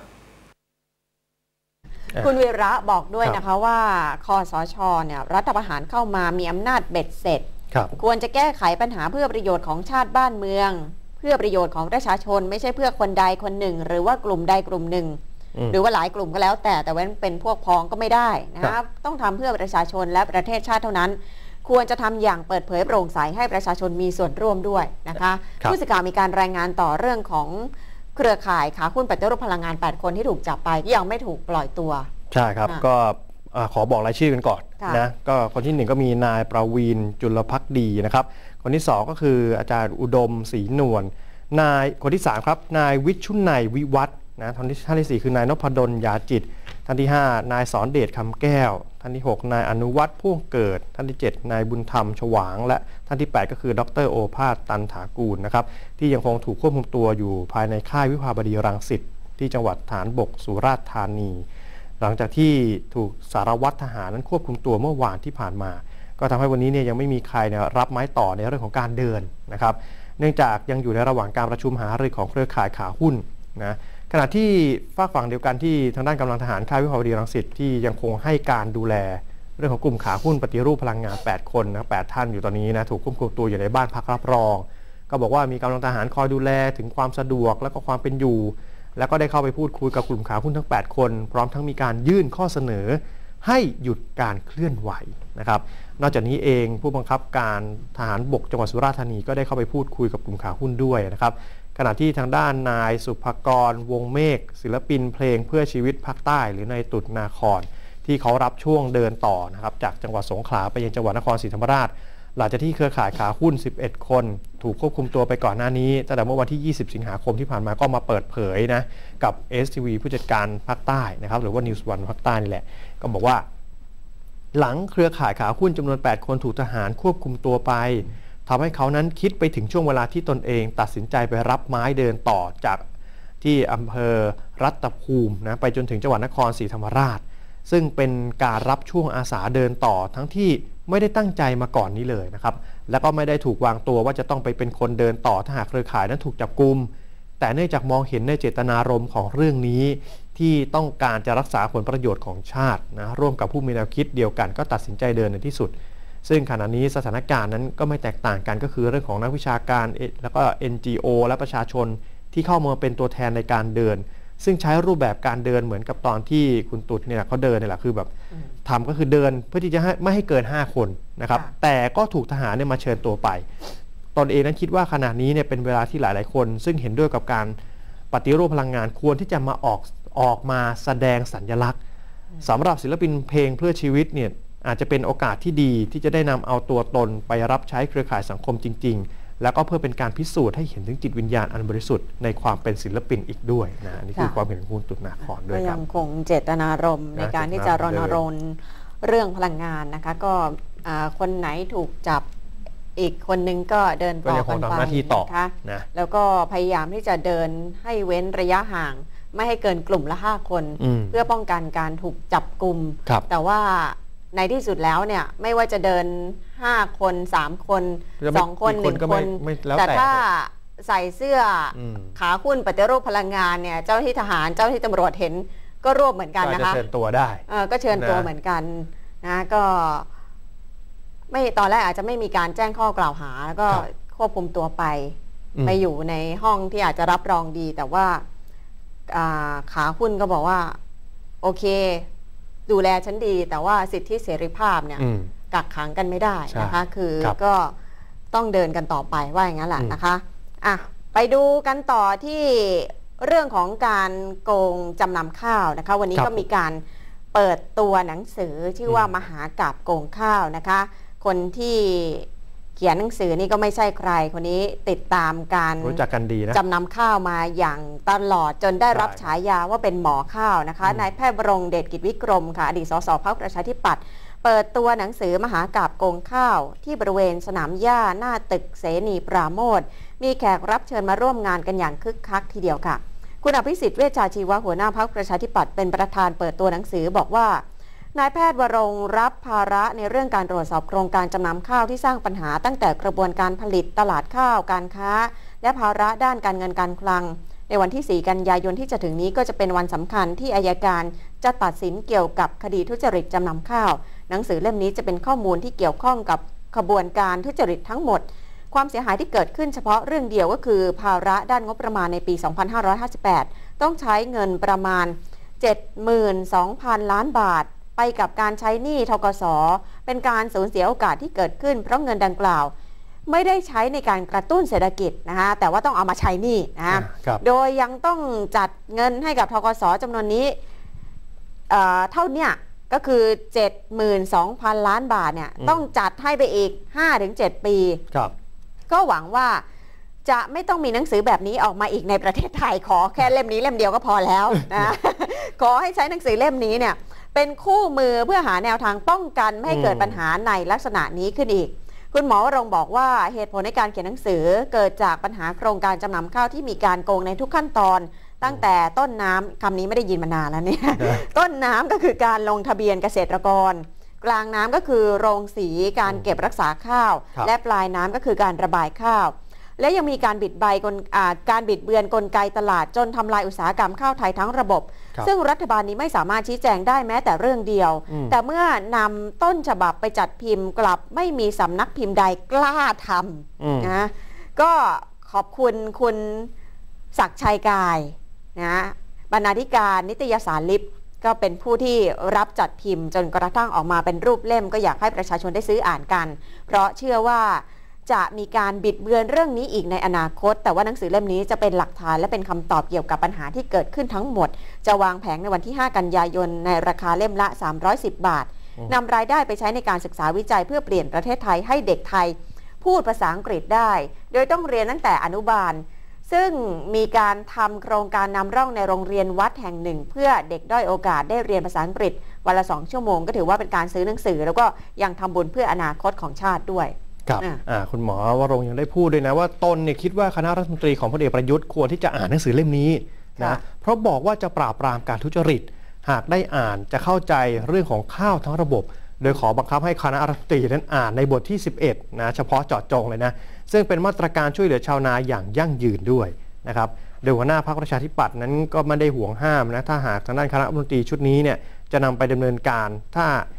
คุณวีระบอกด้วยนะคะว่าคสช.เนี่ยรัฐประหารเข้ามามีอำนาจเบ็ดเสร็จควรจะแก้ไขปัญหาเพื่อประโยชน์ของชาติบ้านเมืองเพื่อประโยชน์ของประชาชนไม่ใช่เพื่อคนใดคนหนึ่งหรือว่ากลุ่มใดกลุ่มหนึ่งหรือว่าหลายกลุ่มก็แล้วแต่ว่าเป็นพวกพ้องก็ไม่ได้นะครับต้องทำเพื่อประชาชนและประเทศชาติเท่านั้นควรจะทำอย่างเปิดเผยโปร่งใสให้ประชาชนมีส่วนร่วมด้วยนะคะผู้สื่อข่าวมีการรายงานต่อเรื่องของเครือข่ายขาหุ้นปฏิรูปพลังงาน8คนที่ถูกจับไปยังไม่ถูกปล่อยตัวใช่ครับก็ขอบอกรายชื่อกันก่อนนะก็คนที่1ก็มีนายประวีณจุลภักดีนะครับคนที่2ก็คืออาจารย์อุดมศรีนวลคนที่3ครับนายวิชุนัยวิวัฒน์นะท่านที่4คือนายนพดลยาจิตท่านที่5นายสอนเดชคำแก้วท่านที่6นายอนุวัฒน์พ่วงเกิดท่านที่7นายบุญธรรมฉวางและท่านที่8ก็คือดร.โอภาสตันถากูลนะครับที่ยังคงถูกควบคุมตัวอยู่ภายในค่ายวิภาวดีรังสิตที่จังหวัดฐานบกสุราษฎร์ธานีหลังจากที่ถูกสารวัตรทหารนั้นควบคุมตัวเมื่อวานที่ผ่านมาก็ทำให้วันนี้เนี่ยยังไม่มีใครรับไม้ต่อในเรื่องของการเดินนะครับเนื่องจากยังอยู่ในระหว่างการประชุมหารือของเครือข่ายขาหุ้นนะขณะที่ฝากฝั่งเดียวกันที่ทางด้านกำลังทหารค่ายวิภาวดีรังสิตที่ยังคงให้การดูแลเรื่องของกลุ่มขาหุ้นปฏิรูปพลังงาน8คนนะ8ท่านอยู่ตอนนี้นะถูกควบคุมตัวอยู่ในบ้านพักรับรองก็บอกว่ามีกำลังทหารคอยดูแลถึงความสะดวกและก็ความเป็นอยู่แล้วก็ได้เข้าไปพูดคุยกับกลุ่มขาหุ้นทั้ง8คนพร้อมทั้งมีการยื่นข้อเสนอให้หยุดการเคลื่อนไหวนะครับนอกจากนี้เองผู้บังคับการทหารบกจังหวัดสุราษฎร์ธานีก็ได้เข้าไปพูดคุยกับกลุ่มขาหุ้นด้วยนะครับขณะที่ทางด้านนายสุภกรวงเมฆศิลปินเพลงเพื่อชีวิตภาคใต้หรือนายตุดนาครที่เขารับช่วงเดินต่อนะครับจากจังหวัดสงขลาไปยังจังหวัดนครศรีธรรมราชหลังจากที่เครือข่ายขาหุ้น11คนถูกควบคุมตัวไปก่อนหน้านี้ตั้งแต่เมื่อวันที่20สิงหาคมที่ผ่านมาก็มาเปิดเผยนะกับ STV ผู้จัดการภาคใต้นะครับหรือว่า News One ภาคใต้นี่แหละก็บอกว่าหลังเครือข่ายขาหุ้นจำนวน8คนถูกทหารควบคุมตัวไปทำให้เขานั้นคิดไปถึงช่วงเวลาที่ตนเองตัดสินใจไปรับไม้เดินต่อจากที่อำเภอรัตภูมินะไปจนถึงจังหวัดนครศรีธรรมราชซึ่งเป็นการรับช่วงอาสาเดินต่อทั้งที่ไม่ได้ตั้งใจมาก่อนนี้เลยนะครับแล้วก็ไม่ได้ถูกวางตัวว่าจะต้องไปเป็นคนเดินต่อถ้าหากเครือข่ายนั้นถูกจับกุมแต่เนื่องจากมองเห็นในเจตนารมณ์ของเรื่องนี้ที่ต้องการจะรักษาผลประโยชน์ของชาตินะร่วมกับผู้มีแนวคิดเดียวกันก็ตัดสินใจเดินในที่สุดซึ่งขณะนี้สถานการณ์นั้นก็ไม่แตกต่างกันก็คือเรื่องของนักวิชาการแล้วก็ NGO และประชาชนที่เข้ามาเป็นตัวแทนในการเดินซึ่งใช้รูปแบบการเดินเหมือนกับตอนที่คุณตุ๊ดเนี่ยเขาเดินเนี่ยแหละคือแบบทำก็คือเดินเพื่อที่จะไม่ให้เกิน5คนนะครับแต่ก็ถูกทหารเนี่ยมาเชิญตัวไปตนเองนั้นคิดว่าขณะนี้เนี่ยเป็นเวลาที่หลายๆคนซึ่งเห็นด้วยกับการปฏิรูปพลังงานควรที่จะมาออกมาแสดงสัญลักษณ์สำหรับศิลปินเพลงเพื่อชีวิตเนี่ยอาจจะเป็นโอกาสที่ดีที่จะได้นำเอาตัวตนไปรับใช้เครือข่ายสังคมจริงๆแล้วก็เพื่อเป็นการพิสูจน์ให้เห็นถึงจิตวิญญาณอันบริสุทธิ์ในความเป็นศิลปินอีกด้วยนะนี่คือความเห็นของคุณตุ๊ดนาครด้วยครับก็ยังคงเจตนารมณ์ในการที่จะรณรงค์เรื่องพลังงานนะคะก็คนไหนถูกจับอีกคนนึงก็เดินต่อกันไปนะคะแล้วก็พยายามที่จะเดินให้เว้นระยะห่างไม่ให้เกินกลุ่มละ5คนเพื่อป้องกันการถูกจับกลุ่มแต่ว่าในที่สุดแล้วเนี่ยไม่ว่าจะเดิน5คน3คน2คน1คนแต่ถ้าใส่เสื้อขาหุ้นปฏิรูปพลังงานเนี่ยเจ้าหน้าที่ทหารเจ้าหน้าที่ตำรวจเห็นก็รวบเหมือนกันนะคะก็เชิญตัวได้ก็เชิญตัวเหมือนกันนะก็ไม่ตอนแรกอาจจะไม่มีการแจ้งข้อกล่าวหาแล้วก็ควบคุมตัวไปอยู่ในห้องที่อาจจะรับรองดีแต่ว่าขาหุ้นก็บอกว่าโอเคดูแลฉันดีแต่ว่าสิทธิเสรีภาพเนี่ยกักขังกันไม่ได้นะคะคือก็ต้องเดินกันต่อไปว่าอย่างนั้นแหละนะคะไปดูกันต่อที่เรื่องของการโกงจำนำข้าวนะคะวันนี้ก็มีการเปิดตัวหนังสือชื่อว่ามหากาพย์โกงข้าวนะคะคนที่เขียนหนังสือนี่ก็ไม่ใช่ใครคนนี้ติดตามการรู้จักกันดีนะจำนำข้าวมาอย่างตลอดจนได้รับฉายาว่าเป็นหมอข้าวนะคะนายแพทย์บรงเดชกิจวิกรมค่ะอดีตสสพรรคประชาธิปัตย์เปิดตัวหนังสือมหากาพย์โกงข้าวที่บริเวณสนามหญ้าหน้าตึกเสนีปราโมทย์มีแขกรับเชิญมาร่วมงานกันอย่างคึกคักทีเดียวค่ะคุณอภิสิทธิ์เวชชาชีวะหัวหน้าพรรคประชาธิปัตย์เป็นประธานเปิดตัวหนังสือบอกว่านายแพทย์วรงค์รับภาระในเรื่องการตรวจสอบโครงการจำนำข้าวที่สร้างปัญหาตั้งแต่กระบวนการผลิตตลาดข้าวการค้าและภาระด้านการเงินการคลังในวันที่4 กันยายนที่จะถึงนี้ก็จะเป็นวันสำคัญที่อัยการจะตัดสินเกี่ยวกับคดีทุจริตจำนำข้าวหนังสือเล่มนี้จะเป็นข้อมูลที่เกี่ยวข้องกับขบวนการทุจริตทั้งหมดความเสียหายที่เกิดขึ้นเฉพาะเรื่องเดียวก็คือภาระด้านงบประมาณในปี 2558 ต้องใช้เงินประมาณ 72,000 ล้านบาทไปกับการใช้หนี้ธกส.เป็นการสูญเสียโอกาสที่เกิดขึ้นเพราะเงินดังกล่าวไม่ได้ใช้ในการกระตุ้นเศรษฐกิจนะคะแต่ว่าต้องเอามาใช้หนี้นะโดยยังต้องจัดเงินให้กับธกส.จำนวนนี้เท่านี้ก็คือ 72,000 ล้านบาทเนี่ยต้องจัดให้ไปอีก 5-7 ปีก็หวังว่าจะไม่ต้องมีหนังสือแบบนี้ออกมาอีกในประเทศไทยขอแค่เล่มนี้เล่มเดียวก็พอแล้วนะขอให้ใช้หนังสือเล่มนี้เนี่ยเป็นคู่มือเพื่อหาแนวทางป้องกันไม่ให้เกิดปัญหาในลักษณะนี้ขึ้นอีกคุณหมอวรงค์บอกว่าเหตุผลในการเขียนหนังสือเกิดจากปัญหาโครงการจำนำข้าวที่มีการโกงในทุกขั้นตอนตั้งแต่ต้นน้ำคำนี้ไม่ได้ยินมานานแล้วเนี่ย ต้นน้ำก็คือการลงทะเบียนเกษตรกรกลางน้ำก็คือโรงสีการเก็บรักษาข้าวและปลายน้ำก็คือการระบายข้าวและยังมีการบิดเบือนกลไกตลาดจนทำลายอุตสาหกรรมข้าวไทยทั้งระบบซึ่งรัฐบาลนี้ไม่สามารถชี้แจงได้แม้แต่เรื่องเดียวแต่เมื่อนำต้นฉบับไปจัดพิมพ์กลับไม่มีสำนักพิมพ์ใดกล้าทำนะก็ขอบคุณคุณศักดิ์ชัยกายนะบรรณาธิการนิตยสารลิฟก็เป็นผู้ที่รับจัดพิมพ์จนกระทั่งออกมาเป็นรูปเล่มก็อยากให้ประชาชนได้ซื้ออ่านกันเพราะเชื่อว่าจะมีการบิดเบือนเรื่องนี้อีกในอนาคตแต่ว่าหนังสือเล่มนี้จะเป็นหลักฐานและเป็นคำตอบเกี่ยวกับปัญหาที่เกิดขึ้นทั้งหมดจะวางแผงในวันที่ 5 กันยายนในราคาเล่มละ310 บาทนำรายได้ไปใช้ในการศึกษาวิจัยเพื่อเปลี่ยนประเทศไทยให้เด็กไทยพูดภาษาอังกฤษได้โดยต้องเรียนตั้งแต่อนุบาลซึ่งมีการทำโครงการนำร่องในโรงเรียนวัดแห่งหนึ่งเพื่อเด็กด้อยโอกาสได้เรียนภาษาอังกฤษวันละ2 ชั่วโมงก็ถือว่าเป็นการซื้อหนังสือแล้วก็ยังทำบุญเพื่ออนาคตของชาติด้วยครับคุณหมอวรงค์ยังได้พูดด้วยนะว่าตนเนี่ยคิดว่าคณะรัฐมนตรีของพลเอกประยุทธ์ควรที่จะอ่านหนังสือเล่มนี้นะเพราะบอกว่าจะปราบปรามการทุจริตหากได้อ่านจะเข้าใจเรื่องของข้าวทั้งระบบโดยขอบังคับให้คณะรัฐมนตรีนั้นอ่านในบทที่11นะเฉพาะเจาะจงเลยนะซึ่งเป็นมาตรการช่วยเหลือชาวนาอย่างยั่งยืนด้วยนะครับโดยหัวหน้าพรรคประชาธิปัตย์นั้นก็ไม่ได้ห่วงห้ามนะถ้าหากทางด้านคณะรัฐมนตรีชุดนี้เนี่ยจะนำไปดำเนินการถ้า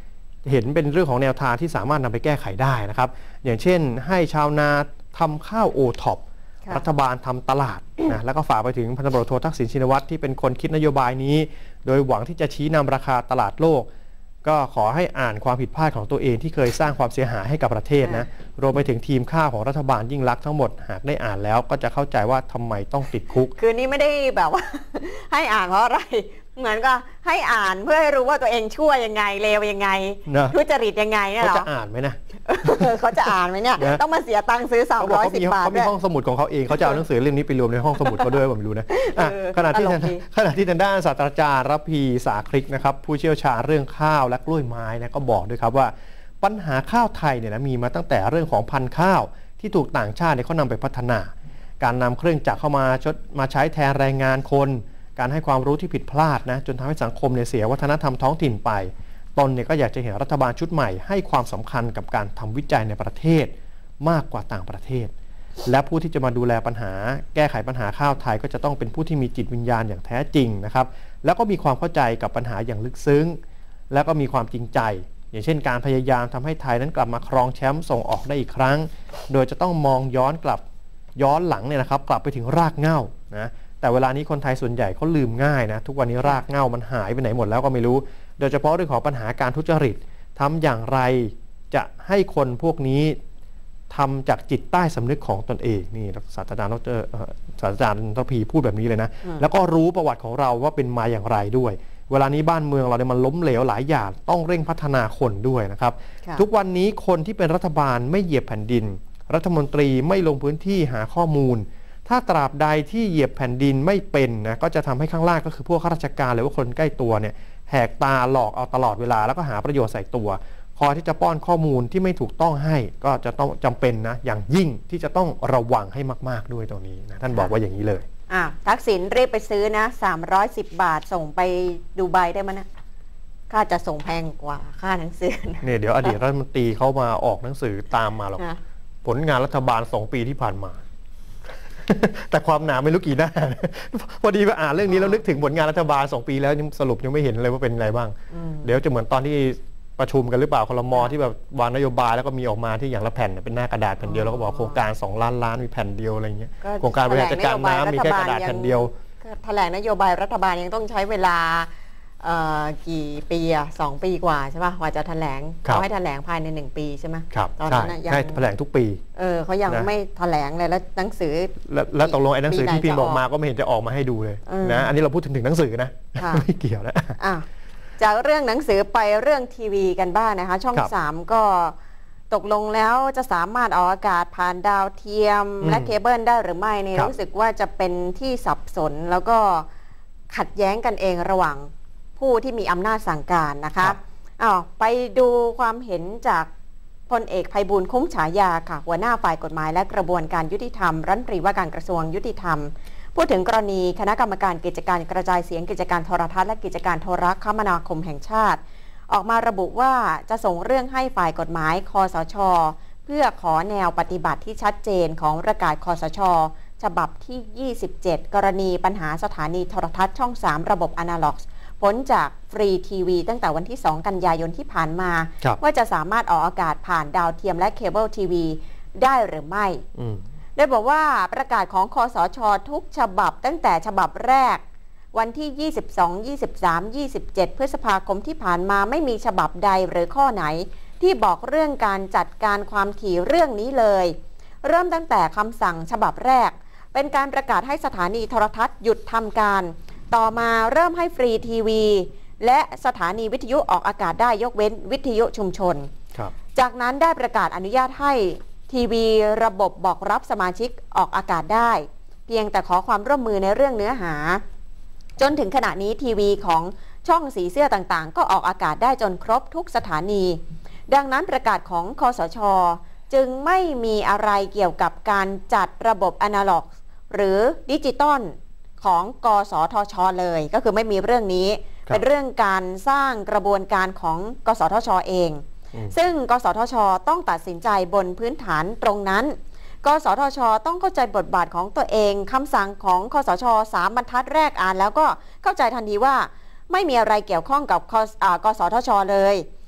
เห็นเป็นเรื่องของแนวทางที่สามารถนำไปแก้ไขได้นะครับอย่างเช่นให้ชาวนาทำข้าวโอท็อปรัฐบาลทำตลาดนะแล้วก็ฝากไปถึงพันตำรวจโททักษิณชินวัตรที่เป็นคนคิดนโยบายนี้โดยหวังที่จะชี้นำราคาตลาดโลกก็ขอให้อ่านความผิดพลาดของตัวเองที่เคยสร้างความเสียหายให้กับประเทศนะรวมไปถึงทีมข้าวของรัฐบาลยิ่งลักษณ์ทั้งหมดหากได้อ่านแล้วก็จะเข้าใจว่าทำไมต้องติดคุกคือนี้ไม่ได้แบบว่า ให้อ่านเพราะอะไรเหมือนก็ให้อ่านเพื่อให้รู้ว่าตัวเองชั่วยังไงเลวยังไงทุจริตยังไงเนี่ยหรอเขาจะอ่านไหมนะเขาจะอ่านไหมเนี่ยต้องมาเสียตังค์ซื้อ310 บาทเขามีห้องสมุดของเขาเองเขาจะเอาหนังสือเล่มนี้ไปรวมในห้องสมุดเขาด้วยผมรู้นะขณะที่ทางด้านศาสตราจารย์ระพีสาคลิกนะครับผู้เชี่ยวชาญเรื่องข้าวและกล้วยไม้นะก็บอกด้วยครับว่าปัญหาข้าวไทยเนี่ยนะมีมาตั้งแต่เรื่องของพันธุ์ข้าวที่ถูกต่างชาติเขานำไปพัฒนาการนำเครื่องจักรเข้ามาใช้แทนแรงงานคนการให้ความรู้ที่ผิดพลาดนะจนทำให้สังคมเนี่ยเสียวัฒนธรรมท้องถิ่นไปตนเนี่ยก็อยากจะเห็นรัฐบาลชุดใหม่ให้ความสำคัญกับการทำวิจัยในประเทศมากกว่าต่างประเทศและผู้ที่จะมาดูแลปัญหาแก้ไขปัญหาข้าวไทยก็จะต้องเป็นผู้ที่มีจิตวิญญาณอย่างแท้จริงนะครับแล้วก็มีความเข้าใจกับปัญหาอย่างลึกซึ้งแล้วก็มีความจริงใจอย่างเช่นการพยายามทำให้ไทยนั้นกลับมาครองแชมป์ส่งออกได้อีกครั้งโดยจะต้องมองย้อนหลังเนี่ยนะครับกลับไปถึงรากเหง้านะแต่เวลานี้คนไทยส่วนใหญ่เขาลืมง่ายนะทุกวันนี้รากเหง้ามันหายไปไหนหมดแล้วก็ไม่รู้โดยเฉพาะเรื่องของปัญหาการทุจริตทำอย่างไรจะให้คนพวกนี้ทำจากจิตใต้สำนึกของตนเองนี่ศาสตราจารย์ระพีพูดแบบนี้เลยนะแล้วก็รู้ประวัติของเราว่าเป็นมาอย่างไรด้วยเวลานี้บ้านเมืองเราเนี่ยมันล้มเหลวหลายอย่างต้องเร่งพัฒนาคนด้วยนะครับทุกวันนี้คนที่เป็นรัฐบาลไม่เหยียบแผ่นดินรัฐมนตรีไม่ลงพื้นที่หาข้อมูลถ้าตราบใดที่เหยียบแผ่นดินไม่เป็นนะก็จะทำให้ข้างล่างก็คือพวกข้าราชการหรือว่าคนใกล้ตัวเนี่ยแหกตาหลอกเอาตลอดเวลาแล้วก็หาประโยชน์ใส่ตัวคอยที่จะป้อนข้อมูลที่ไม่ถูกต้องให้ก็จะต้องจำเป็นนะอย่างยิ่งที่จะต้องระวังให้มากๆด้วยตรงนี้นะท่านบอกว่าอย่างนี้เลยทักษิณรีบไปซื้อนะ310 บาทส่งไปดูไบได้มั้ยนะค่าจะส่งแพงกว่าค่าหนังสือเนี่ยเดี๋ยวอดีตรัฐมนตรีเขามาออกหนังสือตามมาหรอกผลงานรัฐบาล2 ปีที่ผ่านมาแต่ความหนาไม่รู้กี่หน้าพอดีไปอ่านเรื่องนี้แล้วนึกถึงผลงานรัฐบาล2 ปีแล้วสรุปยังไม่เห็นเลยว่าเป็นไงบ้างเดี๋ยวจะเหมือนตอนที่ประชุมกันหรือเปล่าครม.ที่แบบวางนโยบายแล้วก็มีออกมาที่อย่างละแผ่นเป็นหน้ากระดาษแผ่นเดียวแล้วก็บอกโครงการ2 ล้านล้านมีแผ่นเดียวอะไรเงี้ยโครงการบริหารจัดการน้ำมีแค่กระดาษแผ่นเดียวแถลงนโยบายรัฐบาลยังต้องใช้เวลากี่ปี2 ปีกว่าใช่ป่ะกว่าจะแถลงเขาให้แถลงภายใน1 ปีใช่ไหมตอนนั้นยังแถลงทุกปีเขายังไม่แถลงเลยแล้วหนังสือแล้วตกลงไอ้หนังสือที่พิมพ์ออกมาก็ไม่เห็นจะออกมาให้ดูเลยนะอันนี้เราพูดถึงหนังสือนะไม่เกี่ยวนะจากเรื่องหนังสือไปเรื่องทีวีกันบ้างนะคะช่อง3ก็ตกลงแล้วจะสามารถออกอากาศผ่านดาวเทียมและเคเบิลได้หรือไม่เนี่ยรู้สึกว่าจะเป็นที่สับสนแล้วก็ขัดแย้งกันเองระหว่างผู้ที่มีอำนาจสั่งการนะคะไปดูความเห็นจากพลเอกไพบูลย์คุ้มฉายาค่ะหัวหน้าฝ่ายกฎหมายและกระบวนการยุติธรรมรัฐมนตรีว่าการกระทรวงยุติธรรมพูดถึงกรณีคณะกรรมการกิจการกระจายเสียงกิจการโทรทัศน์และกิจการโทรคมนาคมแห่งชาติออกมาระบุว่าจะส่งเรื่องให้ฝ่ายกฎหมายคสช.เพื่อขอแนวปฏิบัติที่ชัดเจนของประกาศคสช.ฉบับที่27กรณีปัญหาสถานีโทรทัศน์ช่อง3ระบบอนาล็อกพ้นจากฟรีทีวีตั้งแต่วันที่2 กันยายนที่ผ่านมาว่าจะสามารถออกอากาศผ่านดาวเทียมและเคเบิลทีวีได้หรือไม่โดยบอกว่าประกาศของคสช.ทุกฉบับตั้งแต่ฉบับแรกวันที่ 22, 23, 27 พฤษภาคมที่ผ่านมาไม่มีฉบับใดหรือข้อไหนที่บอกเรื่องการจัดการความถี่เรื่องนี้เลยเริ่มตั้งแต่คำสั่งฉบับแรกเป็นการประกาศให้สถานีโทรทัศน์หยุดทำการต่อมาเริ่มให้ฟรีทีวีและสถานีวิทยุออกอากาศได้ยกเว้นวิทยุชุมชนจากนั้นได้ประกาศอนุญาตให้ทีวีระบบบอกรับสมาชิกออกอากาศได้เพียงแต่ขอความร่วมมือในเรื่องเนื้อหาจนถึงขณะนี้ทีวีของช่องสีเสื้อต่างๆก็ออกอากาศได้จนครบทุกสถานีดังนั้นประกาศของคสช.จึงไม่มีอะไรเกี่ยวกับการจัดระบบอนาล็อกหรือดิจิตอลของกสทช.เลยก็คือไม่มีเรื่องนี้เป็นเรื่องการสร้างกระบวนการของกสทช.เองซึ่งกสทช.ต้องตัดสินใจบนพื้นฐานตรงนั้นกสทช.ต้องเข้าใจบทบาทของตัวเองคำสั่งของคสช. 3 บรรทัดแรกอ่านแล้วก็เข้าใจทันทีว่าไม่มีอะไรเกี่ยวข้องกับกสทช.เลยก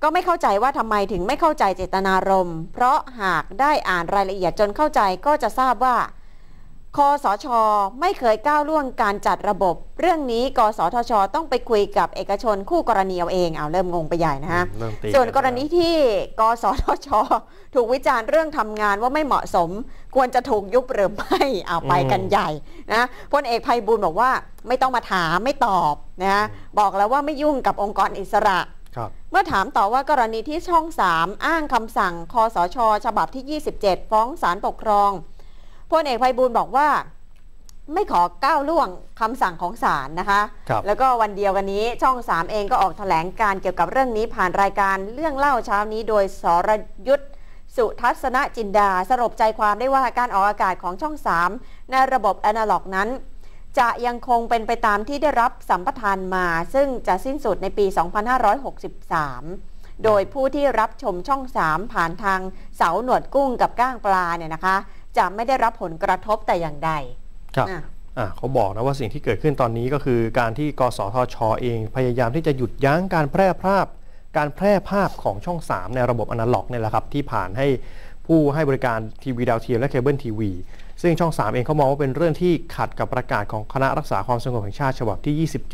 ก็ไม่เข้าใจว่าทำไมถึงไม่เข้าใจเจตนารมณ์เพราะหากได้อ่านรายละเอียดจนเข้าใจก็จะทราบว่าคสช.ไม่เคยก้าวล่วงการจัดระบบเรื่องนี้กสทช.ต้องไปคุยกับเอกชนคู่กรณีเอาเองเริ่มงงไปใหญ่นะฮะส่วนกรณีที่กสทช.ถูกวิจารณ์เรื่องทำงานว่าไม่เหมาะสมควรจะถูกยุบหรือไม่ไปกันใหญ่นะพลเอกไพบูลย์บอกว่าไม่ต้องมาถามไม่ตอบนะบอกแล้วว่าไม่ยุ่งกับองค์กรอิสระเมื่อถามต่อว่ากรณีที่ช่อง 3 อ้างคำสั่งคสช.ฉบับที่27ฟ้องศาลปกครองพลเอกไพบูลย์บอกว่าไม่ขอก้าวล่วงคำสั่งของศาลนะคะแล้วก็วันเดียวกันนี้ช่อง 3 เองก็ออกแถลงการเกี่ยวกับเรื่องนี้ผ่านรายการเรื่องเล่าเช้านี้โดยสรยุทธสุทัศนจินดาสรุปใจความได้ว่าการออกอากาศของช่อง 3 ในระบบอนาล็อกนั้นจะยังคงเป็นไปตามที่ได้รับสัมปทานมาซึ่งจะสิ้นสุดในปี 2563 โดยผู้ที่รับชมช่อง 3 ผ่านทางเสาหนวดกุ้งกับก้างปลาเนี่ยนะคะจะไม่ได้รับผลกระทบแต่อย่างใดครับเขาบอกนะว่าสิ่งที่เกิดขึ้นตอนนี้ก็คือการที่กสทช.เองพยายามที่จะหยุดยั้งการแพร่ภาพของช่อง 3 ในระบบอนาล็อกเนี่ยแหละครับที่ผ่านให้ผู้ให้บริการทีวีดาวเทียมและเคเบิลทีวีซึ่งช่อง 3 เองเขามองว่าเป็นเรื่องที่ขัดกับประกาศของคณะรักษาความสงบแห่งชาติฉบับที่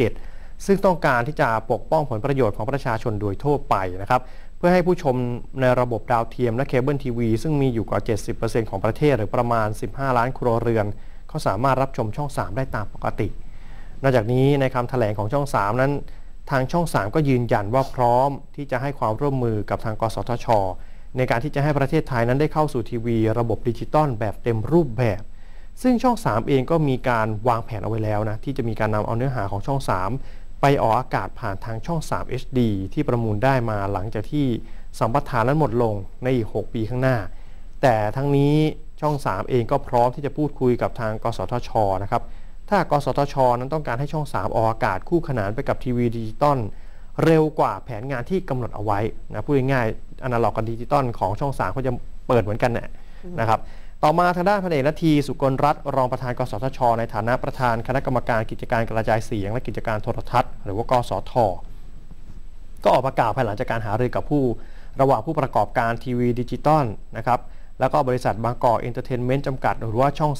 27 ซึ่งต้องการที่จะปกป้องผลประโยชน์ของประชาชนโดยทั่วไปนะครับเพื่อให้ผู้ชมในระบบดาวเทียมและเคเบิลทีวีซึ่งมีอยู่กว่า 70% ของประเทศหรือประมาณ15ล้านครัวเรือนเขาสามารถรับชมช่อง 3 ได้ตามปกตินอกจากนี้ในคำแถลงของช่อง 3 นั้นทางช่อง 3 ก็ยืนยันว่าพร้อมที่จะให้ความร่วมมือกับทางกสทช.ในการที่จะให้ประเทศไทยนั้นได้เข้าสู่ทีวีระบบดิจิตอลแบบเต็มรูปแบบซึ่งช่อง 3 เองก็มีการวางแผนเอาไว้แล้วนะที่จะมีการนำเอาเนื้อหาของช่อง 3 ไปออกอากาศผ่านทางช่อง 3 HD ที่ประมูลได้มาหลังจากที่สัมปทานนั้นหมดลงในอีก 6 ปีข้างหน้าแต่ทั้งนี้ช่อง 3 เองก็พร้อมที่จะพูดคุยกับทางกสทช.นะครับถ้ากสทช.นั้นต้องการให้ช่อง 3 ออกอากาศคู่ขนานไปกับทีวีดิจิตอลเร็วกว่าแผนงานที่กำหนดเอาไว้นะพูดง่ายๆอนาล็อกกับดิจิตอลของช่อง 3เขาจะเปิดเหมือนกันนะครับต่อมาทางด้านพลเอกณัฐี สุกลรัตน์รองประธานกสทช.ในฐานะประธานคณะกรรมการกิจการกระจายเสียงและกิจการโทรทัศน์หรือว่ากสท.ก็ออกประกาศภายหลังจากการหารือกับระหว่างผู้ประกอบการทีวีดิจิตอลนะครับแล้วก็บริษัทบางกอกเอนเตอร์เทนเมนต์จำกัดหรือว่าช่อง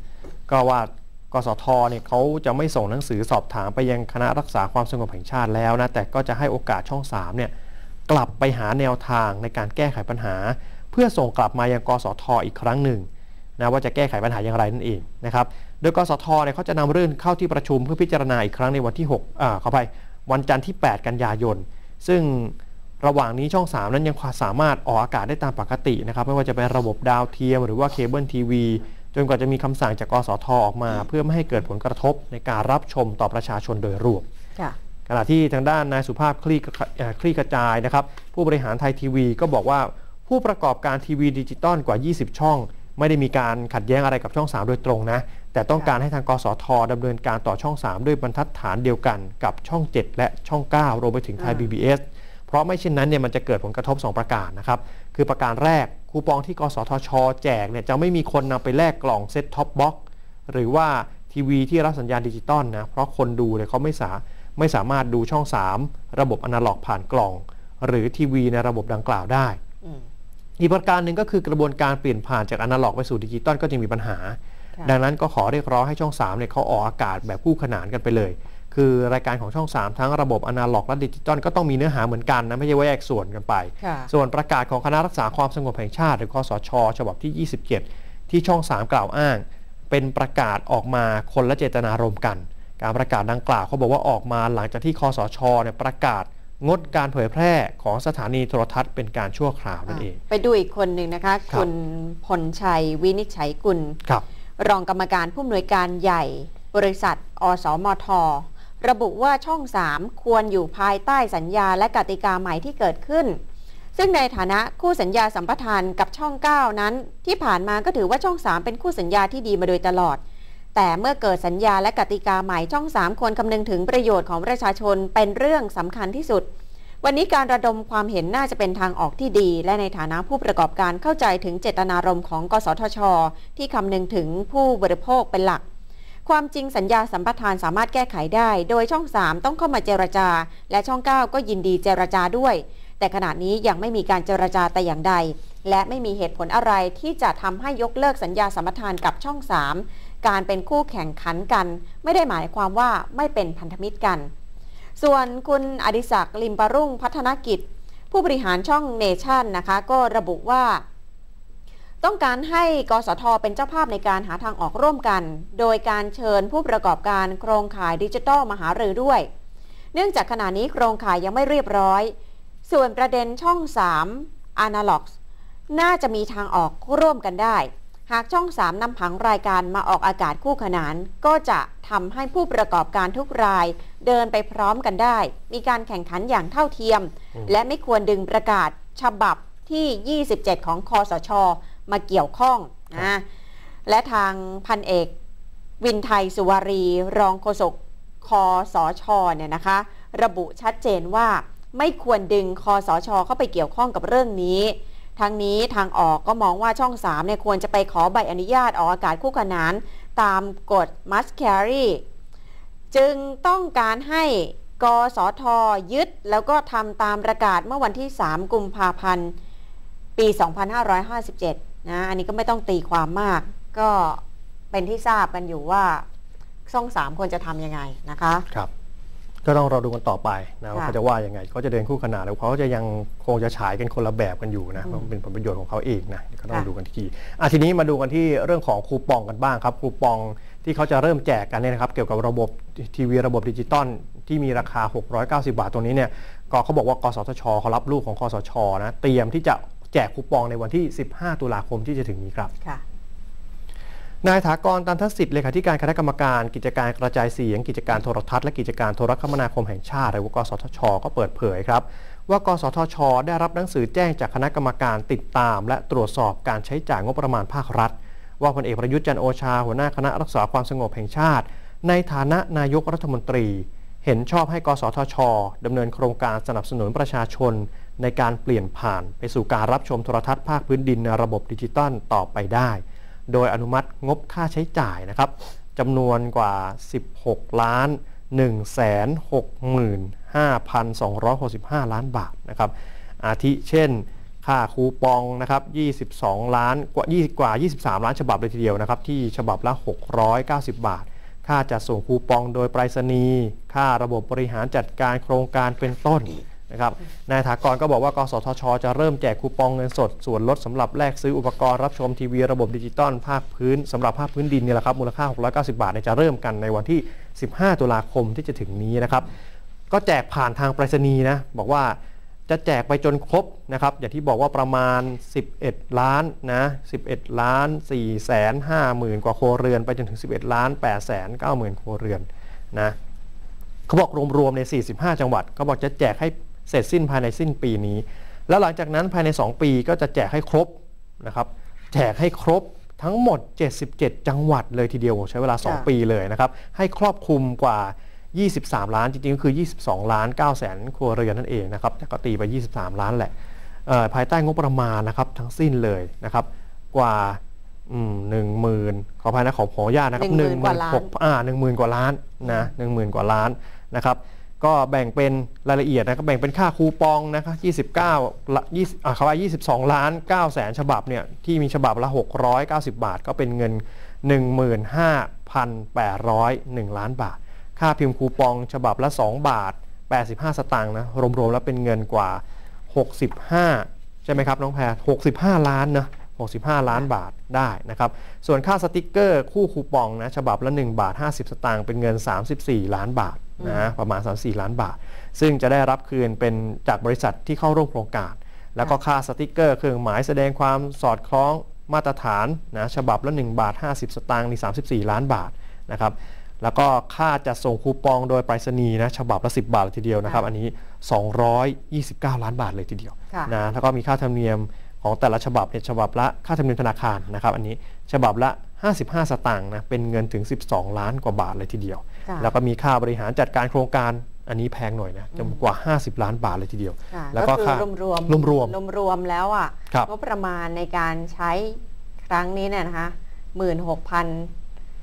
3 ก็ว่ากสท.เนี่ยเขาจะไม่ส่งหนังสือสอบถามไปยังคณะรักษาความสงบแห่งชาติแล้วนะแต่ก็จะให้โอกาสช่อง 3 เนี่ยกลับไปหาแนวทางในการแก้ไขปัญหาเพื่อส่งกลับมายังกสท.อีกครั้งหนึ่งนะว่าจะแก้ไขปัญหาอย่างไรนั่นเองนะครับโดยกสท.เนี่ยเขาจะนำเรื่องเข้าที่ประชุมเพื่อพิจารณาอีกครั้งในวันที่วันจันทร์ที่ 8 กันยายนซึ่งระหว่างนี้ช่อง 3 นั้นยังสามารถออกอากาศได้ตามปกตินะครับไม่ว่าจะเป็นระบบดาวเทียมหรือว่าเคเบิลทีวีจนกว่าจะมีคำสั่งจากกสท.ออกมาเพื่อไม่ให้เกิดผลกระทบในการรับชมต่อประชาชนโดยรวมขณะที่ทางด้านนายสุภาพคลี่กระจายนะครับผู้บริหารไทยทีวีก็บอกว่าผู้ประกอบการทีวีดิจิตอลกว่า 20 ช่องไม่ได้มีการขัดแย้งอะไรกับช่อง 3 โดยตรงนะแต่ต้องการให้ทางกสท.ดำเนินการต่อช่อง 3 ด้วยบรรทัดฐานเดียวกันกับช่อง 7 และช่อง 9 รวมไปถึงไทย PBS เพราะไม่เช่นนั้นเนี่ยมันจะเกิดผลกระทบ2ประการนะครับคือประการแรกคูปองที่กสทช.แจกเนี่ยจะไม่มีคนนำไปแลกกล่องเซ็ตท็อปบ็อกซ์หรือว่าทีวีที่รับสัญญาณดิจิตอลนะเพราะคนดูเนี่ยเขาไม่สามารถดูช่อง 3 ระบบอนาล็อกผ่านกล่องหรือทีวีในระบบดังกล่าวได้อีกประการหนึ่งก็คือกระบวนการเปลี่ยนผ่านจากอนาล็อกไปสู่ดิจิตอลก็จะมีปัญหาดังนั้นก็ขอเรียกร้องให้ช่อง 3 เนี่ยเขาออกอากาศแบบคู่ขนานกันไปเลยคือรายการของช่อง 3 ทั้งระบบอนาล็อกและดิจิตอลก็ต้องมีเนื้อหาเหมือนกันนะไม่ใช่ว่าแยกส่วนกันไปส่วนประกาศของคณะรักษาความสงบแห่งชาติหรือคสช.ฉบับที่ 27 ที่ช่อง 3 กล่าวอ้างเป็นประกาศออกมาคนละเจตนารมณ์กันการประกาศดังกล่าวเขาบอกว่าออกมาหลังจากที่คสช.เนี่ยประกาศงดการเผยแพร่ของสถานีโทรทัศน์เป็นการชั่วคราวนั่นเองไปดูอีกคนหนึ่งนะคะคุณพลชัยวินิจฉัยกุลรองกรรมการผู้อำนวยการใหญ่บริษัทอสมท.ระบุว่าช่อง 3 ควรอยู่ภายใต้สัญญาและกติกาใหม่ที่เกิดขึ้นซึ่งในฐานะคู่สัญญาสัมปทานกับช่อง 9 นั้นที่ผ่านมาก็ถือว่าช่อง 3 เป็นคู่สัญญาที่ดีมาโดยตลอดแต่เมื่อเกิดสัญญาและกติกาใหม่ช่อง 3 ควรคำนึงถึงประโยชน์ของประชาชนเป็นเรื่องสำคัญที่สุดวันนี้การระดมความเห็นน่าจะเป็นทางออกที่ดีและในฐานะผู้ประกอบการเข้าใจถึงเจตนารมณ์ของกสทช.ที่คำนึงถึงผู้บริโภคเป็นหลักความจริงสัญญาสัมปทานสามารถแก้ไขได้โดยช่อง 3 ต้องเข้ามาเจรจาและช่อง 9 ก็ยินดีเจรจาด้วยแต่ขณะนี้ยังไม่มีการเจรจาแต่อย่างใดและไม่มีเหตุผลอะไรที่จะทำให้ยกเลิกสัญญาสัมปทานกับช่อง 3การเป็นคู่แข่งขันกันไม่ได้หมายความว่าไม่เป็นพันธมิตรกันส่วนคุณอดิศักดิ์ ลิมปรุ่งพัฒนกิจผู้บริหารช่องเนชั่นนะคะก็ระบุว่าต้องการให้กสทเป็นเจ้าภาพในการหาทางออกร่วมกันโดยการเชิญผู้ประกอบการโครงข่ายดิจิทัลมาหารือด้วยเนื่องจากขณะนี้โครงข่ายยังไม่เรียบร้อยส่วนประเด็นช่อง 3 Analog น่าจะมีทางออกร่วมกันได้หากช่อง 3นำผังรายการมาออกอากาศคู่ขนานก็จะทำให้ผู้ประกอบการทุกรายเดินไปพร้อมกันได้มีการแข่งขันอย่างเท่าเทียมและไม่ควรดึงประกาศฉบับที่27ของคสช.มาเกี่ยวข้องนะและทางพันเอกวินไทยสุวารีรองโฆษกคสช.เนี่ยนะคะระบุชัดเจนว่าไม่ควรดึงคสช.เข้าไปเกี่ยวข้องกับเรื่องนี้ทั้งนี้ทางออกก็มองว่าช่อง 3เนี่ยควรจะไปขอใบอนุญาตออกอากาศคู่ขนานตามกฎ Must Carry จึงต้องการให้กสท.ยึดแล้วก็ทำตามประกาศเมื่อวันที่3กุมภาพันธ์ปี2557นะอันนี้ก็ไม่ต้องตีความมากก็เป็นที่ทราบกันอยู่ว่าช่อง 3ควรจะทำยังไงนะคะครับก็ต้องรอดูกันต่อไปนะว่าเขาจะว่ายังไงเขาจะเดินคู่ขนานแล้วเขาจะยังคงจะฉายกันคนละแบบกันอยู่นะมันเป็นผลประโยชน์ของเขาเองนะก็ต้องดูกันทีนี้มาดูกันที่เรื่องของคูปองกันบ้างครับคูปองที่เขาจะเริ่มแจกกันเนี่ยนะครับเกี่ยวกับระบบทีวีระบบดิจิตอลที่มีราคา690 บาทตัวนี้เนี่ยก็เขาบอกว่ากสทช.เขารับลูกของคสช.นะเตรียมที่จะแจกคูปองในวันที่15ตุลาคมที่จะถึงนี้ครับนายถากร ตันทสิทธิ์เลขาธิการคณะกรรมการกิจการกระจายเสียงกิจการโทรทัศน์และกิจการโทรคมนาคมแห่งชาติหรือว่ากสทช.ก็เปิดเผยครับว่ากสทช.ได้รับหนังสือแจ้งจากคณะกรรมการติดตามและตรวจสอบการใช้จ่ายงบประมาณภาครัฐว่าพลเอกประยุทธ์จันทร์โอชาหัวหน้าคณะรักษาความสงบแห่งชาติในฐานะนายกรัฐมนตรีเห็นชอบให้กสทช.ดำเนินโครงการสนับสนุนประชาชนในการเปลี่ยนผ่านไปสู่การรับชมโทรทัศน์ภาคพื้นดินในระบบดิจิตอลต่อไปได้โดยอนุมัติงบค่าใช้จ่ายนะครับจำนวนกว่า 16,165,265 ล้านบาทนะครับอาทิเช่นค่าคูปองนะครับ22 ล้านกว่า23 ล้านฉบับเลยทีเดียวนะครับที่ฉบับละ690 บาทค่าจัดส่งคูปองโดยไปรษณีย์ค่าระบบบริหารจัดการโครงการเป็นต้นนะครับนายถากรก็บอกว่ากสทช.จะเริ่มแจกคูปองเงินสดส่วนลดสำหรับแลกซื้ออุปกรณ์รับชมทีวีระบบดิจิตอลภาคพื้นสำหรับภาคพื้นดินนี่แหละครับมูลค่า690 บาทจะเริ่มกันในวันที่15ตุลาคมที่จะถึงนี้นะครับก็แจกผ่านทางไปรษณีย์นะบอกว่าจะแจกไปจนครบนะครับอย่างที่บอกว่าประมาณ11ล้านนะ11ล้าน450,000 กว่าครัวเรือนไปจนถึง11ล้าน890,000 ครัวเรือนนะเขาบอกรวมๆใน45จังหวัดเขาบอกจะแจกให้เสร็จสิ้นภายในสิ้นปีนี้แล้วหลังจากนั้นภายใน2ปีก็จะแจกให้ครบนะครับแจกให้ครบทั้งหมด77จังหวัดเลยทีเดียวใช้เวลา2ปีเลยนะครับให้ครอบคลุมกว่า23ล้านจริงๆก็คือ22ล้าน9แสนครัวเรือนนั่นเองนะครับแต่ก็ตีไป23ล้านแหละภายใต้งบประมาณนะครับทั้งสิ้นเลยนะครับกว่า10,000ขออภัยนะขออนุญาตนะครับ10,000 กว่าล้านนะ10,000 กว่าล้านนะครับก็แบ่งเป็นรายละเอียดนะก็แบ่งเป็นค่าคูปองนะครับ22ล้าน9แสนฉบับเนี่ยที่มีฉบับละ690 บาทก็เป็นเงิน 15,801 ล้านบาทค่าพิมพ์คูปองฉบับละ2 บาท85 สตางค์นะรวมๆแล้วเป็นเงินกว่า65ใช่ไหมครับน้องแพร65 ล้านนะ65 ล้านบาทได้นะครับส่วนค่าสติกเกอร์คู่คูปองนะฉบับละ1 บาท 50 สตางค์เป็นเงิน34 ล้านบาทนะประมาณ34 ล้านบาทซึ่งจะได้รับคืนเป็นจากบริษัทที่เข้าร่วมโครงการแล้วก็ค่าสติกเกอร์เครื่องหมายแสดงความสอดคล้องมาตรฐานนะฉบับละ1 บาท 50 สตางค์นี่34 ล้านบาทนะครับแล้วก็ค่าจัดส่งคูปองโดยไปรษณีย์นะฉบับละ10 บาทเลยทีเดียวนะครับอันนี้229 ล้านบาทเลยทีเดียวนะแล้วก็มีค่าธรรมเนียมของแต่ละฉบับเนี่ยฉบับละค่าธรรมเนียมธนาคารนะครับอันนี้ฉบับละ55 สตางค์นะเป็นเงินถึง12 ล้านกว่าบาทเลยทีเดียวแล้วก็มีค่าบริหารจัดการโครงการอันนี้แพงหน่อยนะจะกว่า50 ล้านบาทเลยทีเดียวแล้วก็ค่ารวมแล้วอ่ะงบประมาณในการใช้ครั้งนี้เนี่ยนะคะ16,000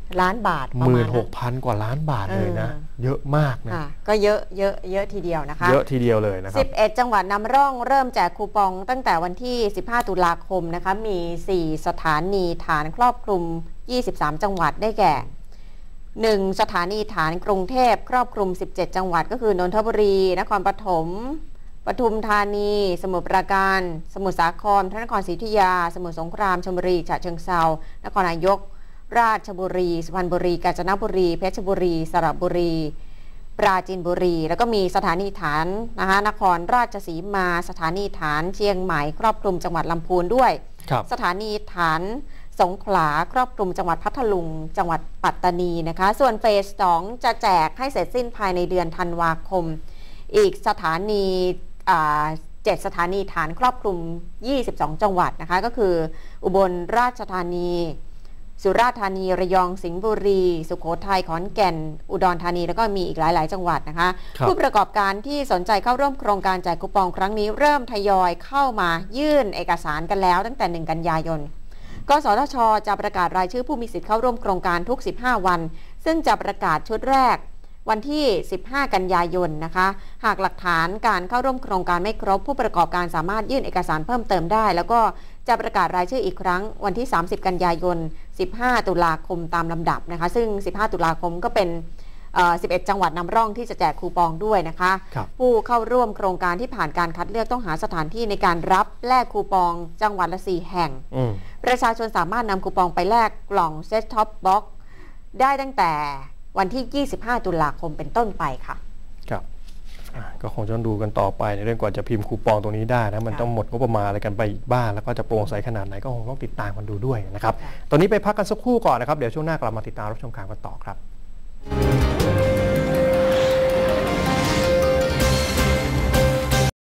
ล้านบาทประมาณ 16,000 กว่าล้านบาทเลยนะเยอะมากนะก็เยอะทีเดียวนะคะเยอะทีเดียวเลยนะครับ 11 จังหวัดนำร่องเริ่มแจกคูปองตั้งแต่วันที่15 ตุลาคมนะคะมี4สถานีฐานครอบคลุม23 จังหวัดได้แก่1สถานีฐานกรุงเทพครอบคลุม17 จังหวัดก็คือนนทบุรีนครปฐมปทุมธานีสมุทรปราการสมุทรสาครพระนครศรีอยุธยาสมุทรสงครามชลบุรีฉะเชิงเทรานครนายกราชบุรีสุพรรณบุรีกาญจนบุรีเพชรบุรีสระบุรีปราจีนบุรีแล้วก็มีสถานีฐานนะคะนครราชสีมาสถานีฐานเชียงใหม่ครอบคลุมจังหวัดลำพูนด้วยสถานีฐานสงขลาครอบคลุมจังหวัดพัทลุงจังหวัดปัตตานีนะคะส่วนเฟส 2จะแจกให้เสร็จสิ้นภายในเดือนธันวาคมอีกสถานี7 สถานีฐานครอบคลุม22 จังหวัดนะคะก็คืออุบลราชธานีสุราษฎร์ธานีระยองสิงห์บุรีสุโขทัยขอนแก่นอุดรธานีแล้วก็มีอีกหลายๆจังหวัดนะคะผู้ประกอบการที่สนใจเข้าร่วมโครงการแจกคูปองครั้งนี้เริ่มทยอยเข้ามายื่นเอกสารกันแล้วตั้งแต่1 กันยายนกสทช.จะประกาศรายชื่อผู้มีสิทธิ์เข้าร่วมโครงการทุก15 วันซึ่งจะประกาศชุดแรกวันที่15 กันยายนนะคะหากหลักฐานการเข้าร่วมโครงการไม่ครบผู้ประกอบการสามารถยื่นเอกสารเพิ่มเติมได้แล้วก็จะประกาศรายชื่ออีกครั้งวันที่30 กันยายน15 ตุลาคมตามลำดับนะคะซึ่ง15 ตุลาคมก็เป็น11 จังหวัดนำร่องที่จะแจกคูปองด้วยนะคะผู้เข้าร่วมโครงการที่ผ่านการคัดเลือกต้องหาสถานที่ในการรับแลกคูปองจังหวัดละ4 แห่งประชาชนสามารถนำคูปองไปแลกกล่องเซ็ตท็อปบ็อกซ์ได้ตั้งแต่วันที่ 25 ตุลาคมเป็นต้นไปค่ะครับก็คงจะดูกันต่อไปในเรื่องกว่าจะพิมพ์คูปองตรงนี้ได้นะมันต้องหมดงบประมาณอะไรกันไปอีกบ้างแล้วก็จะโปร่งใสขนาดไหนก็คงต้องติดตามกันดูด้วยนะครับตอนนี้ไปพักกันสักครู่ก่อนนะครับเดี๋ยวช่วงหน้ากลับมาติดตามรับชมข่าวกันต่อครับ